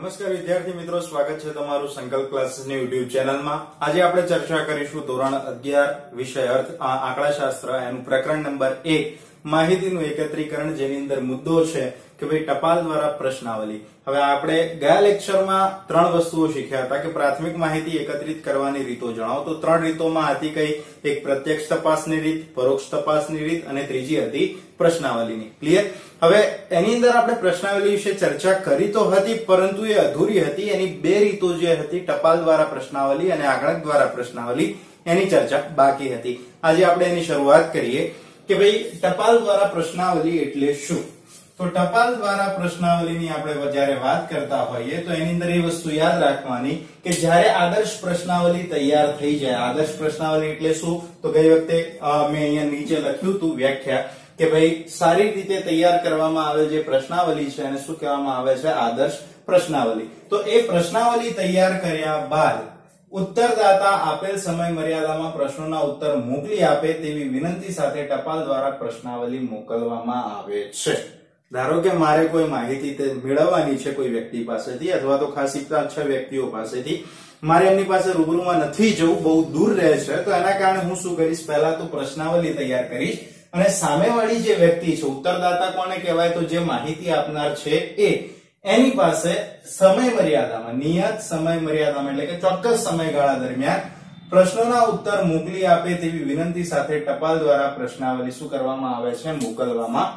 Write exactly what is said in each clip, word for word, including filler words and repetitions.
નમસ્કાર વિદ્યાર્થી મિત્રો, સ્વાગત છે તમારું સંકલ્પ ક્લાસીસની યુટ્યુબ ચેનલમાં। આજે આપણે ચર્ચા કરીશું ધોરણ અગિયાર વિષય અર્થ આંકડાશાસ્ત્ર એનું પ્રકરણ નંબર એક માહિતીનું એકત્રીકરણ, જેની અંદર મુદ્દો છે કે ભાઈ ટપાલ દ્વારા પ્રશ્નાવલી। હવે આપણે ગયા લેક્ચરમાં ત્રણ વસ્તુઓ શીખ્યા હતા કે પ્રાથમિક માહિતી એકત્રિત કરવાની રીતો જણાવો। તો ત્રણ રીતોમાં હતી કઈ? એક પ્રત્યક્ષ તપાસની રીત, પરોક્ષ તપાસની રીત અને ત્રીજી હતી પ્રશ્નાવલીની। ક્લિયર? હવે એની અંદર આપણે પ્રશ્નાવલી વિશે ચર્ચા કરી તો હતી, પરંતુ એ અધૂરી હતી। એની બે રીતો જે હતી, ટપાલ દ્વારા પ્રશ્નાવલી અને આંકડક દ્વારા પ્રશ્નાવલી, એની ચર્ચા બાકી હતી। આજે આપણે એની શરૂઆત કરીએ કે ભાઈ ટપાલ દ્વારા પ્રશ્નાવલી એટલે શું। તો ટપાલ દ્વારા પ્રશ્નાવલીની આપણે જ્યારે વાત કરતા હોઈએ તો એની અંદર એ વસ્તુ યાદ રાખવાની કે જ્યારે આદર્શ પ્રશ્નાવલી તૈયાર થઈ જાય, આદર્શ પ્રશ્નાવલી એટલે શું? તો ગઈ વખતે મેં અહીંયા નીચે લખ્યું હતું વ્યાખ્યા કે ભાઈ સારી રીતે તૈયાર કરવામાં આવે જે પ્રશ્નાવલી છે એને શું કહેવામાં આવે છે? આદર્શ પ્રશ્નાવલી। તો એ પ્રશ્નાવલી તૈયાર કર્યા બાદ ઉત્તરદાતા આપેલ સમય મર્યાદામાં પ્રશ્નોના ઉત્તર મોકલી આપે તેવી વિનંતી સાથે ટપાલ દ્વારા પ્રશ્નાવલી મોકલવામાં આવે છે। ધારો કે મારે કોઈ માહિતી મેળવવાની છે કોઈ વ્યક્તિ પાસેથી, અથવા તો ખાસ પાંચ છ વ્યક્તિઓ પાસેથી, મારે એમની પાસે રૂબરૂમાં નથી જવું, બહુ દૂર રહે છે, તો એના કારણે હું શું કરીશ? પહેલા તો પ્રશ્નાવલી તૈયાર કરીશ અને સામેવાળી જે વ્યક્તિ છે, ઉત્તરદાતા કોને કહેવાય? તો જે માહિતી આપનાર છે એ, એની પાસે સમય મર્યાદામાં, નિયત સમય મર્યાદામાં એટલે કે ચોક્કસ સમયગાળા દરમિયાન પ્રશ્નોના ઉત્તર મોકલી આપે તેવી વિનંતી સાથે ટપાલ દ્વારા પ્રશ્નાવલી શું કરવામાં આવે છે? મોકલવામાં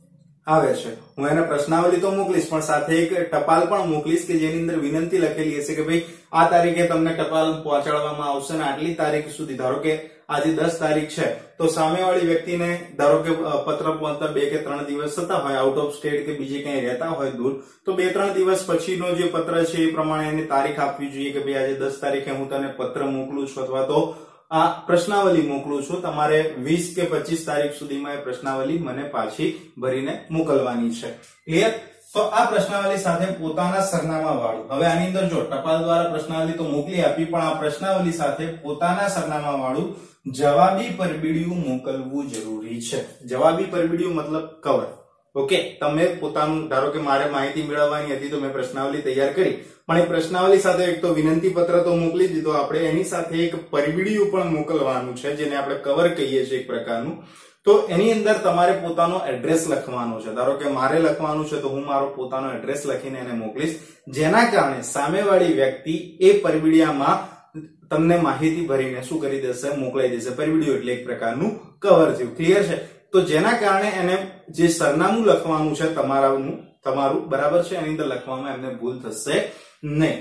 આવે છે। હું એને પ્રશ્નાવલી તો મોકલીશ, પણ સાથે એક ટપાલ પણ મોકલીશ કે જેની અંદર વિનંતી લખેલી હશે કે ભાઈ આ તારીખે તમને ટપાલ પહોંચાડવામાં આવશે ને આટલી તારીખ સુધી, ધારો કે આજે દસ તારીખ છે તો સામેવાળી વ્યક્તિને ધારો કે પત્ર પહોંચતા બે કે ત્રણ દિવસ થતા હોય, આઉટ ઓફ સ્ટેટ કે બીજે ક્યાંય રહેતા હોય દૂર, તો બે ત્રણ દિવસ પછીનો જે પત્ર છે એ પ્રમાણે એની તારીખ આપવી જોઈએ કે ભાઈ આજે દસ તારીખે હું તને પત્ર મોકલું છું અથવા તો આ પ્રશ્નાવલી મોકલું છું, તમારે વીસ કે પચીસ તારીખ સુધીમાં એ પ્રશ્નાવલી મને પાછી ભરીને મોકલવાની છે। ક્લિયર? તો આ પ્રશ્નાવલી સાથે પોતાના સરનામા વાળું, હવે આની અંદર જો ટપાલ દ્વારા પ્રશ્નાવલી તો મોકલી આપી, પણ આ પ્રશ્નાવલી સાથે પોતાના સરનામા વાળું જવાબી પરબીડિયું મોકલવું જરૂરી છે। જવાબી પરબીડિયું મતલબ કવર। ઓકે, તમે પોતાનું, ધારો કે મારે માહિતી મેળવવાની હતી તો મેં પ્રશ્નાવલી તૈયાર કરી, પણ એ પ્રશ્નાવલી સાથે એક તો વિનંતી પત્ર તો મોકલી દીધો આપણે, એની સાથે એક પરબીડિયું પણ મોકલવાનું છે જેને આપણે કવર કહીએ છીએ એક પ્રકારનું। તો એની અંદર તમારે પોતાનો એડ્રેસ લખવાનો છે। ધારો કે મારે લખવાનું છે તો હું મારો પોતાનો એડ્રેસ લખીને એને મોકલીશ, જેના કારણે સામેવાળી વ્યક્તિ એ પરબીડિયામાં તમને માહિતી ભરીને શું કરી દેશે? મોકલાઈ દેશે। પરબીડિયું એટલે એક પ્રકારનું કવર થયું। ક્લિયર છે? તો જેના કારણે એને જે સરનામું લખવાનું છે તમારાનું, તમારું બરાબર છે, એની અંદર લખવામાં એમને ભૂલ થશે નહીં।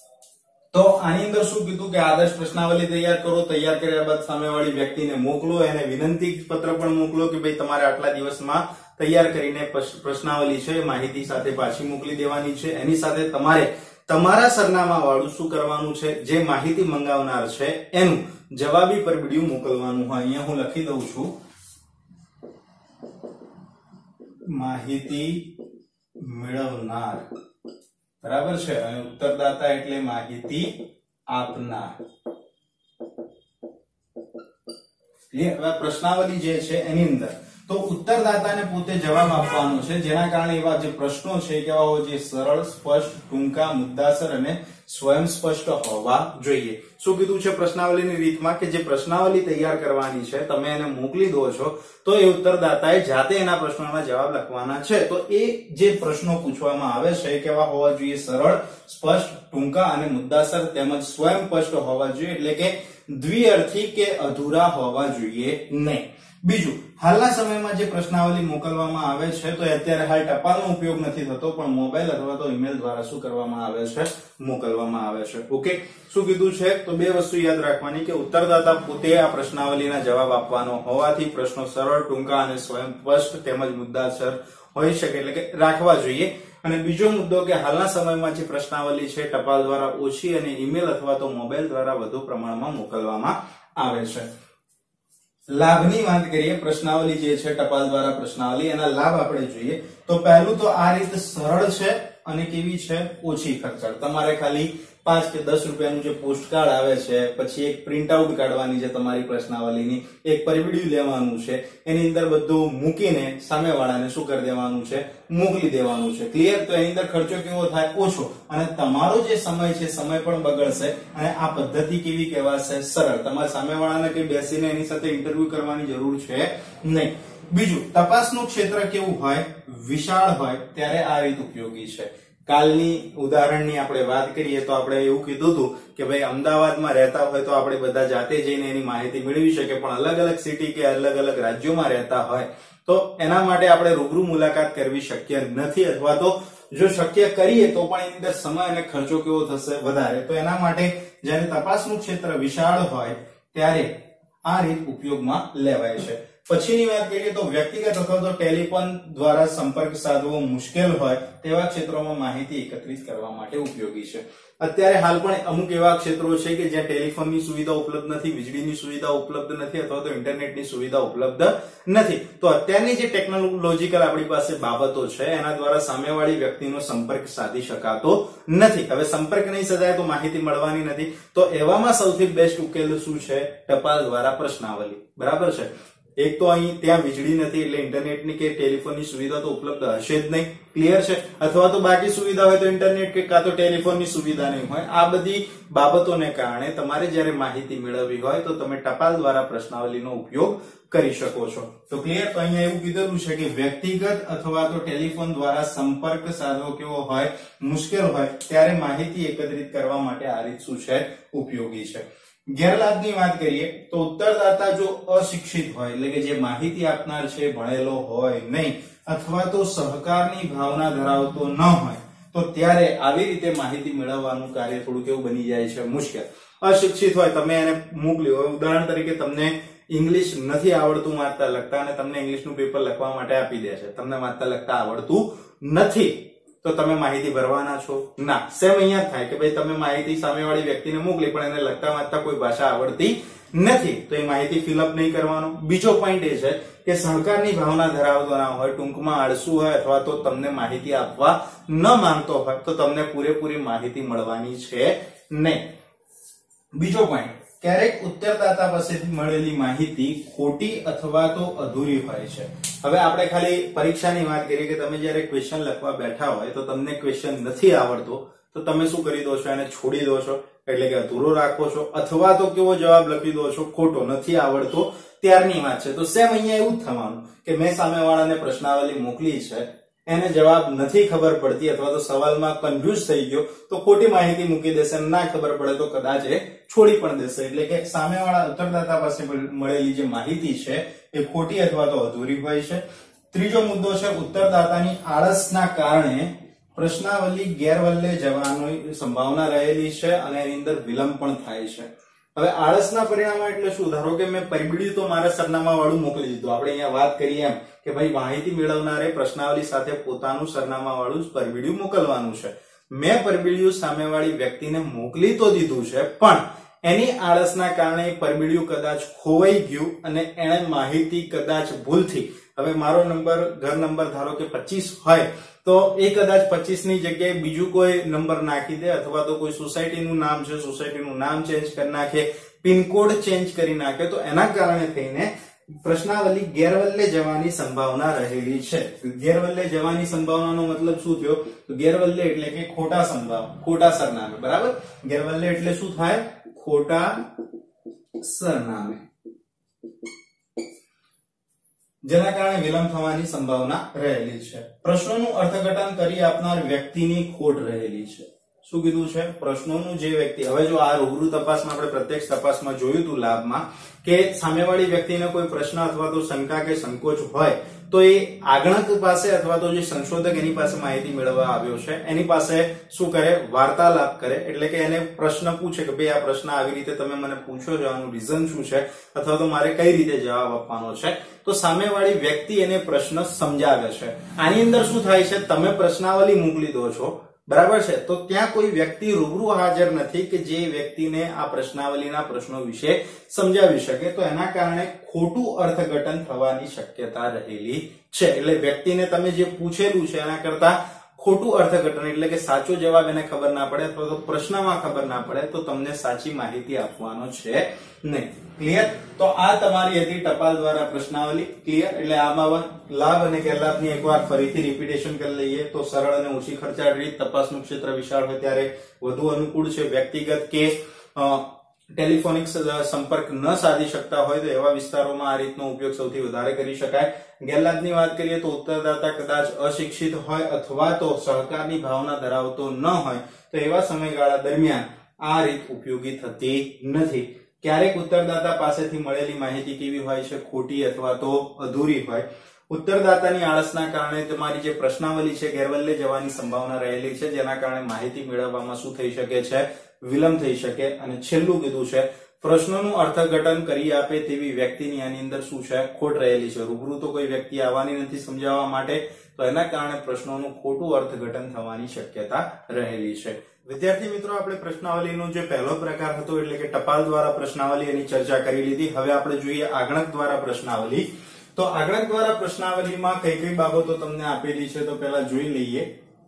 તો આની અંદર શું કીધું કે આદર્શ પ્રશ્નાવલી તૈયાર કરો, તૈયાર કર્યા બાદ સામેવાળી વ્યક્તિને મોકલો, એને વિનંતી પત્ર પણ મોકલો કે ભાઈ તમારે આટલા દિવસમાં તૈયાર કરીને પ્રશ્નાવલી છે માહિતી સાથે પાછી મોકલી દેવાની છે। એની સાથે તમારે તમારા સરનામા વાળું શું કરવાનું છે? જે માહિતી મંગાવનાર છે એનું જવાબી પરબીડિયું મોકલવાનું હોય। અહીંયા હું લખી દઉં છું, માહિતી મેળવનાર, બરાબર છે, અને ઉત્તરદાતા એટલે માહિતી આપનાર। હવે પ્રશ્નાવલી જે છે એની અંદર તો ઉત્તરદાતાને પોતે જવાબ આપવાનો છે, જેના કારણે એવા જે પ્રશ્નો છે કેવા હોય? જે સરળ, સ્પષ્ટ, ટૂંકા, મુદ્દાસર અને સ્વયં સ્પષ્ટ હોવા જોઈએ। શું કીધું છે પ્રશ્નાવલીની રીતમાં? કે જે પ્રશ્નાવલી તૈયાર કરવાની છે તમે એને મોકલી દો છો તો એ ઉત્તરદાતાએ જાતે એના પ્રશ્નોના જવાબ લખવાના છે। તો એ જે પ્રશ્નો પૂછવામાં આવે છે એ કેવા હોવા જોઈએ? સરળ, સ્પષ્ટ, ટૂંકા અને મુદ્દાસર તેમજ સ્વયં સ્પષ્ટ હોવા જોઈએ, એટલે કે દ્વિઅર્થી કે અધૂરા હોવા જોઈએ નહીં। બીજું, હાલના સમયમાં જે પ્રશ્નાવલી મોકલવામાં આવે છે તો અત્યારે હાલ ટપાલનો ઉપયોગ નથી થતો, પણ મોબાઈલ અથવા તો ઈમેલ દ્વારા શું કરવામાં આવે છે? મોકલવામાં આવે છે। ઓકે, શું કીધું છે? તો બે વસ્તુ યાદ રાખવાની કે ઉત્તરદાતા પોતે આ પ્રશ્નાવલીના જવાબ આપવાનો હોવાથી પ્રશ્નો સરળ, ટૂંકા અને સ્વયં સ્પષ્ટ તેમજ મુદ્દાસર હોઈ શકે, એટલે કે રાખવા જોઈએ। અને બીજો મુદ્દો કે હાલના સમયમાં જે પ્રશ્નાવલી છે ટપાલ દ્વારા ઓછી અને ઈમેલ અથવા તો મોબાઈલ દ્વારા વધુ પ્રમાણમાં મોકલવામાં આવે છે। લાભની વાત કરીએ, પ્રશ્નાવલી જે છે ટપાલ દ્વારા પ્રશ્નાવલી, એના લાભ આપણે જોઈએ તો પહેલું તો આ રીત સરળ છે અને કેવી છે? ઓછી ખર્ચાળ. તમારે ખાલી પાંચ કે દસ રૂપિયાનું જે પોસ્ટ કાર્ડ આવે છે, પછી એક પ્રિન્ટ આઉટ કાઢવાની છે તમારી પ્રશ્નાવલીની, એક પરિબિડિયું લેવાનું છે, એની અંદર બધું મૂકીને સામેવાળાને શું કરી દેવાનું છે? મોકલી દેવાનું છે. ક્લિયર? તો એની અંદર ખર્ચો કેવો થાય? ઓછો. અને તમારો જે સમય છે સમય પણ બગડશે અને આ પદ્ધતિ કેવી કહેવાશે? સરળ. તમારે સામેવાળાને કઈ બેસીને એની સાથે ઇન્ટરવ્યુ કરવાની જરૂર છે નહીં. બીજું, તપાસનું ક્ષેત્ર કેવું હોય? વિશાળ હોય ત્યારે આ રીત ઉપયોગી છે. કાલની ઉદાહરણની આપણે વાત કરીએ તો આપણે એવું કીધું હતું કે ભાઈ અમદાવાદમાં રહેતા હોય તો આપણે બધા જાતે જઈને એની માહિતી મેળવી શકીએ, પણ અલગ અલગ સિટી કે અલગ અલગ રાજ્યોમાં રહેતા હોય તો એના માટે આપણે રૂબરૂ મુલાકાત કરવી શક્ય નથી, અથવા તો જો શક્ય કરીએ તો પણ એની અંદર સમય અને ખર્ચો કેવો થશે? વધારે. તો એના માટે જ્યારે તપાસનું ક્ષેત્ર વિશાળ હોય ત્યારે આ રીત ઉપયોગમાં લેવાય છે. પછીની વાત કરીએ તો વ્યક્તિગત અથવા તો ટેલિફોન દ્વારા સંપર્ક સાધવો મુશ્કેલ હોય તેવા ક્ષેત્રોમાં માહિતી એકત્રિત કરવા માટે ઉપયોગી છે. અત્યારે હાલ પણ અમુક એવા ક્ષેત્રો છે કે જ્યાં ટેલિફોનની સુવિધા ઉપલબ્ધ નથી, વીજળીની સુવિધા ઉપલબ્ધ નથી, અથવા તો ઇન્ટરનેટની સુવિધા ઉપલબ્ધ નથી. તો અત્યારની જે ટેકનોલોજીકલ આપણી પાસે બાબતો છે એના દ્વારા સામેવાળી વ્યક્તિનો સંપર્ક સાધી શકાતો નથી. હવે સંપર્ક નહીં સધાય તો માહિતી મળવાની નથી. તો એવામાં સૌથી બેસ્ટ ઉકેલ શું છે? ટપાલ દ્વારા પ્રશ્નાવલી. બરાબર છે. એક તો અહીં ત્યાં વીજળી નથી એટલે ઇન્ટરનેટની કે ટેલિફોનની સુવિધા તો ઉપલબ્ધ હશે જ નહીં. ક્લિયર છે? અથવા તો બાકી સુવિધા હોય તો ઇન્ટરનેટ કે કાં તો ટેલિફોનની સુવિધા નહીં હોય. આ બધી બાબતોને કારણે તમારે જ્યારે માહિતી મેળવવી હોય તો તમે ટપાલ દ્વારા પ્રશ્નાવલીનો ઉપયોગ કરી શકો છો. તો ક્લિયર? તો અહીંયા એવું કીધેલું છે કે વ્યક્તિગત અથવા તો ટેલિફોન દ્વારા સંપર્ક સાધવો કેવો હોય? મુશ્કેલ હોય ત્યારે માહિતી એકત્રિત કરવા માટે આ રીત શું છે? ઉપયોગી છે. ગેરલાભની વાત કરીએ તો ઉત્તરદાતા જો અશિક્ષિત હોય એટલે કે જે માહિતી આપનાર છે ભણેલો હોય નહીં, અથવા તો સહકારની ભાવના ધરાવતો ન હોય તો ત્યારે આવી રીતે માહિતી મેળવવાનું કાર્ય થોડું કેવું બની જાય છે? મુશ્કેલ. અશિક્ષિત હોય, તમે એને મોકલ્યું, ઉદાહરણ તરીકે તમને ઇંગ્લિશ નથી આવડતું વાંચતા લખતા અને તમને ઇંગ્લિશનું પેપર લખવા માટે આપી દે છે, તમને વાંચતા લખતા આવડતું નથી, તો તમે માહિતી ભરવાના છો? ના. સેમ અહીંયા થાય કે ભાઈ તમે માહિતી સામેવાળી વ્યક્તિને મોકલી પણ એને લખતા વાંચતા કોઈ ભાષા આવડતી નથી, તો એ માહિતી ફિલઅપ નહીં કરવાનો. બીજો પોઈન્ટ એ છે કે સહકારની ભાવના ધરાવતો ના હોય, ટૂંકમાં આળસુ હોય, અથવા તો તમને માહિતી આપવા ન માંગતો હોય તો તમને પૂરેપૂરી માહિતી મળવાની છે નહીં. બીજો પોઈન્ટ, ક્યારેક ઉત્તરદાતા પાસેથી મળેલી માહિતી ખોટી અથવા તો અધૂરી હોય છે. હવે આપણે ખાલી પરીક્ષાની વાત કરીએ કે તમે જ્યારે ક્વેશ્ચન લખવા બેઠા હોય તો તમને ક્વેશ્ચન નથી આવડતો તો તમે શું કરી દો છો? એને છોડી દો છો, એટલે કે અધૂરો રાખો છો, અથવા તો કેવો જવાબ લખી દો છો? ખોટો. નથી આવડતો ત્યારની વાત છે. તો સેમ અહીંયા એવું જ થવાનું કે મેં સામેવાળાને પ્રશ્નાવલી મોકલી છે, એને જવાબ નથી ખબર પડતી અથવા તો સવાલમાં કન્ફ્યુઝ થઈ ગયો તો ખોટી માહિતી મૂકી દેશે, ના ખબર પડે તો કદાચ એ છોડી પણ દેશે. એટલે કે સામેવાળા ઉત્તરદાતા પાસે મળેલી જે માહિતી છે એ ખોટી અથવા તો અધૂરી હોય છે. ત્રીજો મુદ્દો છે ઉત્તરદાતાની આળસના કારણે પ્રશ્નાવલી ગેરવલ્લે જવાની સંભાવના રહેલી છે અને એની અંદર વિલંબ પણ થાય છે. હવે આળસના પરિણામો એટલે શું? ધારો કે મેં પરિબિડિયું તો મારા સરનામા વાળું મોકલી દીધું. આપણે અહીંયા વાત કરીએ એમ કે ભાઈ માહિતી મેળવનારે પ્રશ્નાવલી સાથે પોતાનું સરનામા વાળું જ પરિબિડિયું મોકલવાનું છે. મેં પરિબિડિયું સામેવાળી વ્યક્તિને મોકલી તો દીધું છે, પણ એની આળસના કારણે પરિબિડિયું કદાચ ખોવાઈ ગયું અને એને માહિતી કદાચ ભૂલથી, હવે મારો નંબર ઘર નંબર ધારો કે પચીસ હોય તો એ કદાચ પચીસ ની જગ્યાએ બીજું કોઈ નંબર નાખી દે, અથવા તો કોઈ સોસાયટીનું નામ છે સોસાયટીનું નામ ચેન્જ કરી નાખે, પિનકોડ ચેન્જ કરી નાખે, તો એના કારણે થઈને પ્રશ્નાવલી ગેરવલ્લે જવાની સંભાવના રહેલી છે. ગેરવલ્લે જવાની સંભાવનાનો મતલબ શું થયો? તો ગેરવલ્લે એટલે કે ખોટા સંભાવ ખોટા સરનામે. બરાબર? ગેરવલ્લે એટલે શું થાય? ખોટા સરનામે, જેના કારણે વિલંબ થવાની સંભાવના રહેલી છે. પ્રશ્નોનું અર્થઘટન કરી આપનાર વ્યક્તિની ખોટ રહેલી છે. શું કીધું છે? પ્રશ્નોનું જે વ્યક્તિ, હવે જો આ રૂબરૂ તપાસમાં આપણે પ્રત્યક્ષ તપાસમાં જોયું હતું લાભમાં કે સામેવાળી વ્યક્તિને કોઈ પ્રશ્ન અથવા તો શંકા કે સંકોચ હોય તો એ આગણક પાસે અથવા તો જે સંશોધક એની પાસે માહિતી મેળવવા આવ્યો છે એની પાસે શું કરે? વાર્તાલાપ કરે. એટલે કે એને પ્રશ્ન પૂછે કે ભાઈ આ પ્રશ્ન આવી રીતે તમે મને પૂછો છો, આનું રીઝન શું છે, અથવા તો મારે કઈ રીતે જવાબ આપવાનો છે. તો સામેવાળી વ્યક્તિ એને પ્રશ્ન સમજાવે છે. આની અંદર શું થાય છે? તમે પ્રશ્નાવલી મોકલી દો છો, બરાબર છે, તો ત્યાં કોઈ વ્યક્તિ રૂબરૂ હાજર નથી કે જે વ્યક્તિને આ પ્રશ્નાવલીના પ્રશ્નો વિશે સમજાવી શકે, તો એના કારણે ખોટું અર્થઘટન થવાની શક્યતા રહેલી છે. એટલે વ્યક્તિને તમે જે પૂછેલું છે એના કરતા ખોટું અર્થઘટન એટલે કે સાચો જવાબ એને ખબર ના પડે અથવા તો પ્રશ્નમાં ખબર ના પડે તો તમને સાચી માહિતી આપવાનો છે નહીં. ક્લિયર? તો આ તમારી હતી ટપાલ દ્વારા પ્રશ્નાવલી. ક્લિયર? એટલે આમાં લાભ અને ગેરલાભની એકવાર ફરીથી રિપીટેશન કરી લઈએ તો સરળ અને ઓછી ખર્ચાળ રીત, તપાસનું ક્ષેત્ર વિશાળ હોય ત્યારે વધુ અનુકૂળ છે, વ્યક્તિગત કે ટેલિફોનિક સંપર્ક ન સાધી શકતા હોય તો એવા વિસ્તારોમાં આ રીતનો ઉપયોગ સૌથી વધારે કરી શકાય. ગેરલાભની વાત કરીએ તો ઉત્તરદાતા કદાચ અશિક્ષિત હોય અથવા તો સહકારની ભાવના ધરાવતો ન હોય તો એવા સમયગાળા દરમિયાન આ રીત ઉપયોગી થતી નથી. ક્યારેક ઉત્તરદાતા પાસેથી મળેલી માહિતી કેવી હોય છે? ખોટી અથવા તો અધૂરી હોય. ઉત્તરદાતાની આળસના કારણે તમારી જે પ્રશ્નાવલી છે ગેરવલ્લે જવાની સંભાવના રહેલી છે, જેના કારણે માહિતી મેળવવામાં શું થઈ શકે છે? વિલંબ થઈ શકે. અને છેલ્લું કીધું છે પ્રશ્નોનું અર્થઘટન કરી આપે તેવી વ્યક્તિની આની અંદર શું છે? ખોટ રહેલી છે. રૂબરૂ તો કોઈ વ્યક્તિ આવવાની નથી સમજાવવા માટે, તો એના કારણે પ્રશ્નોનું ખોટું અર્થઘટન થવાની શક્યતા રહેલી છે. વિદ્યાર્થી મિત્રો, આપણે પ્રશ્નાવલીનો જે પહેલો પ્રકાર હતો એટલે કે ટપાલ દ્વારા પ્રશ્નાવલી એની ચર્ચા કરી લીધી. હવે આપણે જોઈએ આગણક દ્વારા પ્રશ્નાવલી. તો આગણક દ્વારા પ્રશ્નાવલીમાં કઈ કઈ બાબતો તમને આપેલી છે તો પહેલા જોઈ લઈએ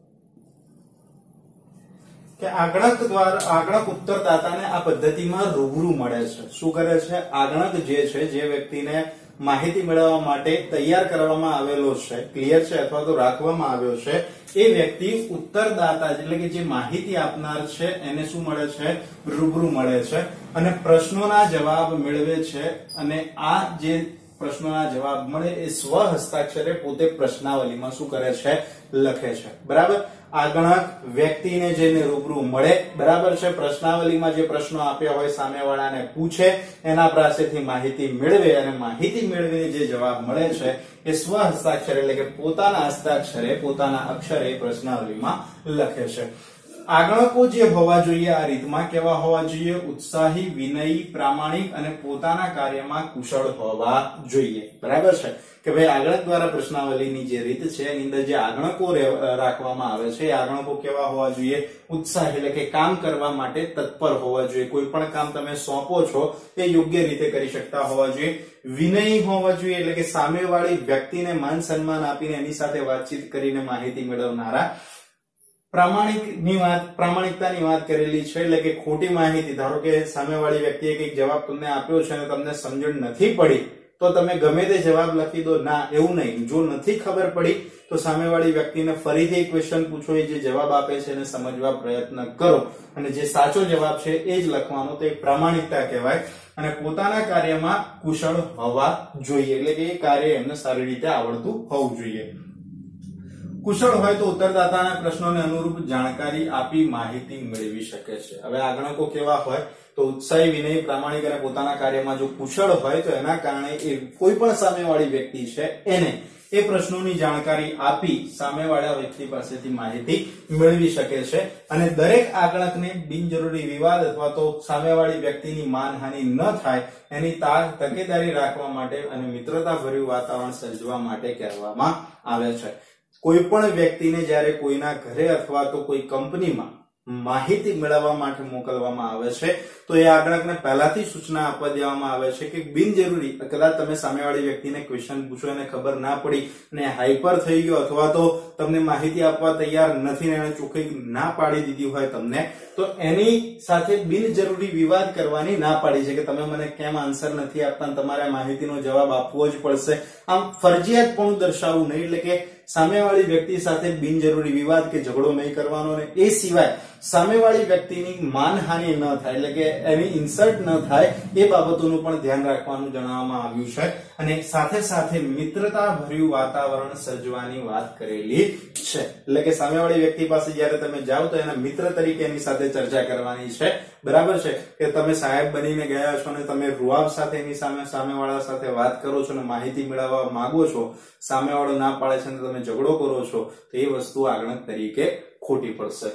કે આગણક દ્વારા આગણક ઉત્તરદાતાને આ પદ્ધતિમાં રૂબરૂ મળે છે. શું કરે છે? આગણક જે છે, જે વ્યક્તિને માહિતી મેળવવા માટે તૈયાર કરવામાં આવેલો છે, ક્લિયર છે, અથવા તો રાખવામાં આવ્યો છે, એ વ્યક્તિ ઉત્તરદાતા એટલે કે જે માહિતી આપનાર છે એને શું મળે છે? રૂબરૂ મળે છે અને પ્રશ્નોના જવાબ મેળવે છે. અને આ જે પ્રશ્નોના જવાબ મળે એ સ્વ હસ્તાક્ષરે પોતે પ્રશ્નાવલીમાં શું કરે છે? લખે છે. બરાબર? આગણક વ્યક્તિને જઈને રૂબરૂ મળે, બરાબર છે, પ્રશ્નાવલીમાં જે પ્રશ્નો આપ્યા હોય સામેવાળાને પૂછે, એના પાસેથી માહિતી મેળવે અને માહિતી મેળવીને જે જવાબ મળે છે એ સ્વ હસ્તાક્ષરે એટલે કે પોતાના હસ્તાક્ષરે પોતાના અક્ષરે પ્રશ્નાવલીમાં લખે છે. આગણકો જે હોવા જોઈએ આ રીતમાં કેવા હોવા જોઈએ? ઉત્સાહી, વિનયી, પ્રામાણિક અને પોતાના કાર્યમાં કુશળ હોવા જોઈએ. બરાબર છે કે ભાઈ આગણક દ્વારા પ્રશ્નાવલીની જે રીત છે એની અંદર જે આગણકો રાખવામાં આવે છે એ આગણકો કેવા હોવા જોઈએ? ઉત્સાહી એટલે કે કામ કરવા માટે તત્પર હોવા જોઈએ. કોઈ પણ કામ તમે સોંપો છો એ યોગ્ય રીતે કરી શકતા હોવા જોઈએ. વિનયી હોવા જોઈએ એટલે કે સામેવાળી વ્યક્તિને માન સન્માન આપીને એની સાથે વાતચીત કરીને માહિતી મેળવનારા. પ્રામાણિક ની વાત પ્રામાણિકતાની વાત કરેલી છે એટલે કે ખોટી માહિતી, ધારો કે સામેવાળી વ્યક્તિએ કંઈક જવાબ તમને આપ્યો છે અને તમને સમજણ નથી પડી તો તમે ગમે તે જવાબ લખી દો. ના, એવું નહીં. જો નથી ખબર પડી તો સામેવાળી વ્યક્તિને ફરીથી ક્વેશ્ચન પૂછો, એ જે જવાબ આપે છે એને સમજવા પ્રયત્ન કરો અને જે સાચો જવાબ છે એ જ લખવાનો. તો એ પ્રામાણિકતા કહેવાય. અને પોતાના કાર્યમાં કુશળ હોવા જોઈએ એટલે કે એ કાર્ય એમને સારી રીતે આવડતું હોવું જોઈએ. કુશળ હોય તો ઉત્તરદાતાના પ્રશ્નોને અનુરૂપ જાણકારી આપી માહિતી મેળવી શકે છે. હવે આગણકો કેવા હોય તો ઉત્સાહી, વિનયી, પ્રામાણિક અને પોતાના કાર્યમાં જો કુશળ હોય તો એના કારણે એ કોઈ પણ સામેવાળી વ્યક્તિ છે એને એ પ્રશ્નોની જાણકારી આપી સામેવાળા વ્યક્તિ પાસેથી માહિતી મેળવી શકે છે. અને દરેક આગણકને બિનજરૂરી વિવાદ અથવા તો સામેવાળી વ્યક્તિની માનહાનિ ન થાય એની તકેદારી રાખવા માટે અને મિત્રતાભર્યું વાતાવરણ સર્જવા માટે કહેવામાં આવે છે. કોઈ પણ વ્યક્તિને જ્યારે કોઈના ઘરે અથવા તો કોઈ કંપનીમાં માહિતી મેળવવા માટે મોકલવામાં આવે છે તો એ આગળકને પહેલાથી સૂચના આપવા દેવામાં આવે છે કે બિનજરૂરી કદાચ તમે સામેવાળી વ્યક્તિને ક્વેશ્ચન પૂછો એને ખબર ના પડી અને હાઈપર થઈ ગયો અથવા તો તમને માહિતી આપવા તૈયાર નથી ને એને ચોખ્ખી ના પાડી દીધી હોય તમને, તો એની સાથે બિનજરૂરી વિવાદ કરવાની ના પાડી છે કે તમે મને કેમ આન્સર નથી આપતા, તમારે માહિતીનો જવાબ આપવો જ પડશે. આમ ફરજિયાત પણ દર્શાવવું નહીં એટલે કે સામેવાળી વ્યક્તિ સાથે બિનજરૂરી વિવાદ કે ઝઘડો નહીં કરવાનો અને એ સિવાય સામેવાળી વ્યક્તિની માનહાનિ ન થાય એટલે કે એની ઇન્સલ્ટ ન થાય એ બાબતોનું પણ ધ્યાન રાખવાનું જણાવવામાં આવ્યું છે. અને સાથે સાથે મિત્રતાભર્યું વાતાવરણ સર્જવાની વાત કરેલી છે. એટલે કે સામેવાળી વ્યક્તિ પાસે જ્યારે તમે જાઓ તો એના મિત્ર તરીકે એની સાથે ચર્ચા કરવાની છે. બરાબર છે કે તમે સાહેબ બનીને ગયા છો અને તમે રૂઆબ સાથે એની સામે સામેવાળા સાથે વાત કરો છો અને માહિતી મેળવવા માંગો છો, સામેવાળો ના પાડે છે અને તમે ઝઘડો કરો છો તો એ વસ્તુ આગળક તરીકે ખોટી પડશે.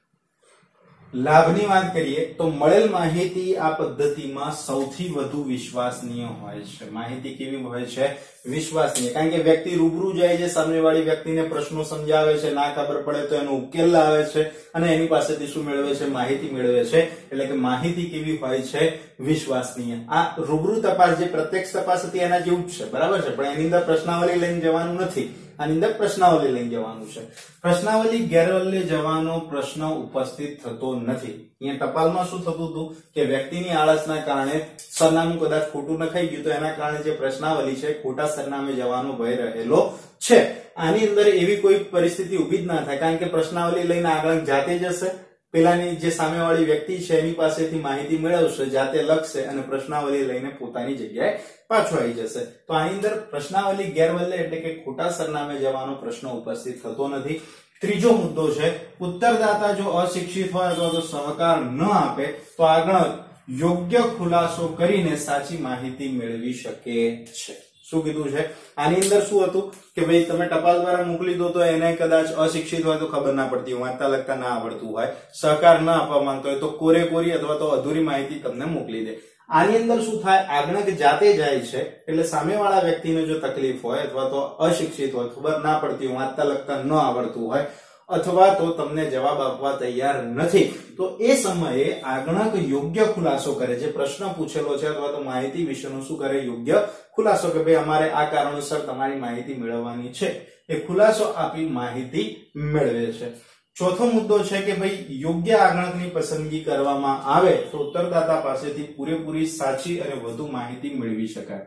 લાભની વાત કરીએ તો મળેલ માહિતી આ પદ્ધતિમાં સૌથી વધુ વિશ્વસનીય હોય છે. માહિતી કેવી હોય છે? વિશ્વસનીય. કારણ કે વ્યક્તિ રૂબરૂ જાય છે, સામેવાળી વ્યક્તિને પ્રશ્નો સમજાવે છે, ના ખબર પડે તો એનો ઉકેલ લાવે છે અને એની પાસેથી શું મેળવે છે? માહિતી મેળવે છે. એટલે કે માહિતી કેવી હોય છે? વિશ્વસનીય. આ રૂબરૂ તપાસ જે પ્રત્યક્ષ તપાસ હતી એના જેવું જ છે, બરાબર છે, પણ એની અંદર પ્રશ્નાવલી લઈને જવાનું નથી આની અંદર પ્રશ્નાવલી લઈને જવાનું છે. પ્રશ્નાવલી ગેરવલ્લે જવાનો પ્રશ્ન ઉપસ્થિત થતો નથી. અહીંયા ટપાલમાં શું થતું હતું કે વ્યક્તિની આળસના કારણે સરનામું કદાચ ખોટું નખાઈ ગયું તો એના કારણે જે પ્રશ્નાવલી છે ખોટા સરનામે જવાનો ભય રહેલો છે. આની અંદર એવી કોઈ પરિસ્થિતિ ઉભી જ ના થાય, કારણ કે પ્રશ્નાવલી લઈને આગળ જાતે જશે, પેલાની જે સામેવાળી વ્યક્તિ છે એની પાસેથી માહિતી મેળવશે, જાતે લખશે અને પ્રશ્નાવલી લઈને પોતાની જગ્યાએ પાછો આવી જશે. તો આની અંદર પ્રશ્નાવલી ગેરવલ્લે એટલે કે ખોટા સરનામે જવાનો પ્રશ્ન ઉપસ્થિત થતો નથી. ત્રીજો મુદ્દો છે, ઉત્તરદાતા જો અશિક્ષિત હોય અથવા તો સહકાર ન આપે તો આગળ યોગ્ય ખુલાસો કરીને સાચી માહિતી મેળવી શકે છે. શું કીધું છે આની અંદર? શું હતું કે ભાઈ તમે ટપાલ દ્વારા મોકલી દો તો એને કદાચ અશિક્ષિત હોય તો ખબર ના પડતી હોય, વાંચતા લખતા ના આવડતું હોય, સહકાર ના આપવા માંગતો હોય તો કોરે કોરી અથવા તો અધૂરી માહિતી તમને મોકલી દે. આની અંદર શું થાય, આગણક જાતે જાય છે એટલે સામેવાળા વ્યક્તિને જો તકલીફ હોય અથવા તો અશિક્ષિત હોય, ખબર ના પડતી હોય, વાંચતા લખતા ન આવડતું હોય અથવા તો તમને જવાબ આપવા તૈયાર નથી, તો એ સમયે આગણક યોગ્ય ખુલાસો કરે. જે પ્રશ્ન પૂછેલો છે અથવા તો માહિતી વિશેનો શું કરે, યોગ્ય ખુલાસો કે ભાઈ અમારે આ કારણોસર તમારી માહિતી મેળવવાની છે, એ ખુલાસો આપી માહિતી મેળવે છે. ચોથો મુદ્દો છે કે ભાઈ યોગ્ય આગણકની પસંદગી કરવામાં આવે તો ઉત્તરદાતા પાસેથી પૂરેપૂરી સાચી અને વધુ માહિતી મેળવી શકાય.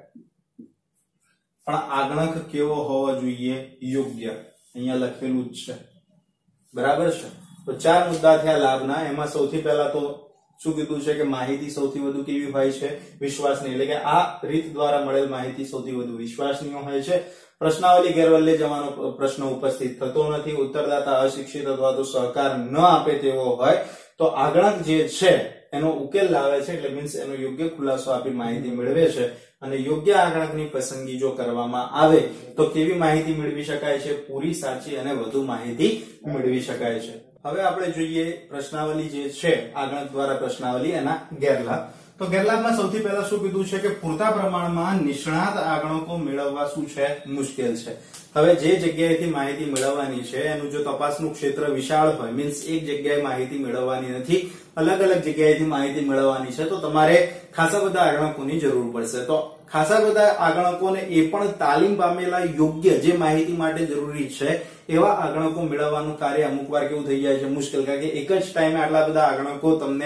પણ આગણક કેવો હોવો જોઈએ? યોગ્ય. અહીંયા લખેલું જ છે, બરાબર છે. તો ચાર મુદ્દા થયા લાભના. એમાં સૌથી પહેલા તો શું કીધું છે કે માહિતી સૌથી વધુ કેવી હોય છે? વિશ્વાસનીય. એટલે કે આ રીત દ્વારા મળેલ માહિતી સૌથી વધુ વિશ્વાસનીય હોય છે. પ્રશ્નાવલી ગેરવલ્લે જવાનો પ્રશ્ન ઉપસ્થિત થતો નથી. ઉત્તરદાતા અશિક્ષિત અથવા તો સહકાર ન આપે તેવો હોય તો આગળક જે છે એનો ઉકેલ લાવે છે, એટલે મીન્સ એનો યોગ્ય ખુલાસો આપી માહિતી મેળવે છે. અને યોગ્ય આગળકની પસંદગી જો કરવામાં આવે તો કેવી માહિતી મેળવી શકાય છે? પૂરી, સાચી અને વધુ માહિતી મેળવી શકાય છે. હવે આપણે જોઈએ પ્રશ્નાવલી જે છે આગળક દ્વારા પ્રશ્નાવલી, એના ગેરલાભ. તો ગેરલાભમાં સૌથી પહેલા શું કીધું છે કે પૂરતા પ્રમાણમાં નિષ્ણાત આગણકો મેળવવા શું છે? મુશ્કેલ છે. હવે જે જગ્યાએથી માહિતી મેળવવાની છે એનું જો તપાસનું ક્ષેત્ર વિશાળ હોય, મીન્સ એક જગ્યાએ માહિતી મેળવવાની નથી, અલગ અલગ જગ્યાએથી માહિતી મેળવવાની છે, તો તમારે ખાસા બધા આગણકોની જરૂર પડશે. તો ખાસા બધા આગણકોને એ પણ તાલીમ પામેલા યોગ્ય જે માહિતી માટે જરૂરી છે એવા આગણકો મેળવવાનું કાર્ય અમુક વાર કેવું થઈ જાય છે? મુશ્કેલ. કારણ કે એક જ ટાઈમે આટલા બધા આગણકો તમને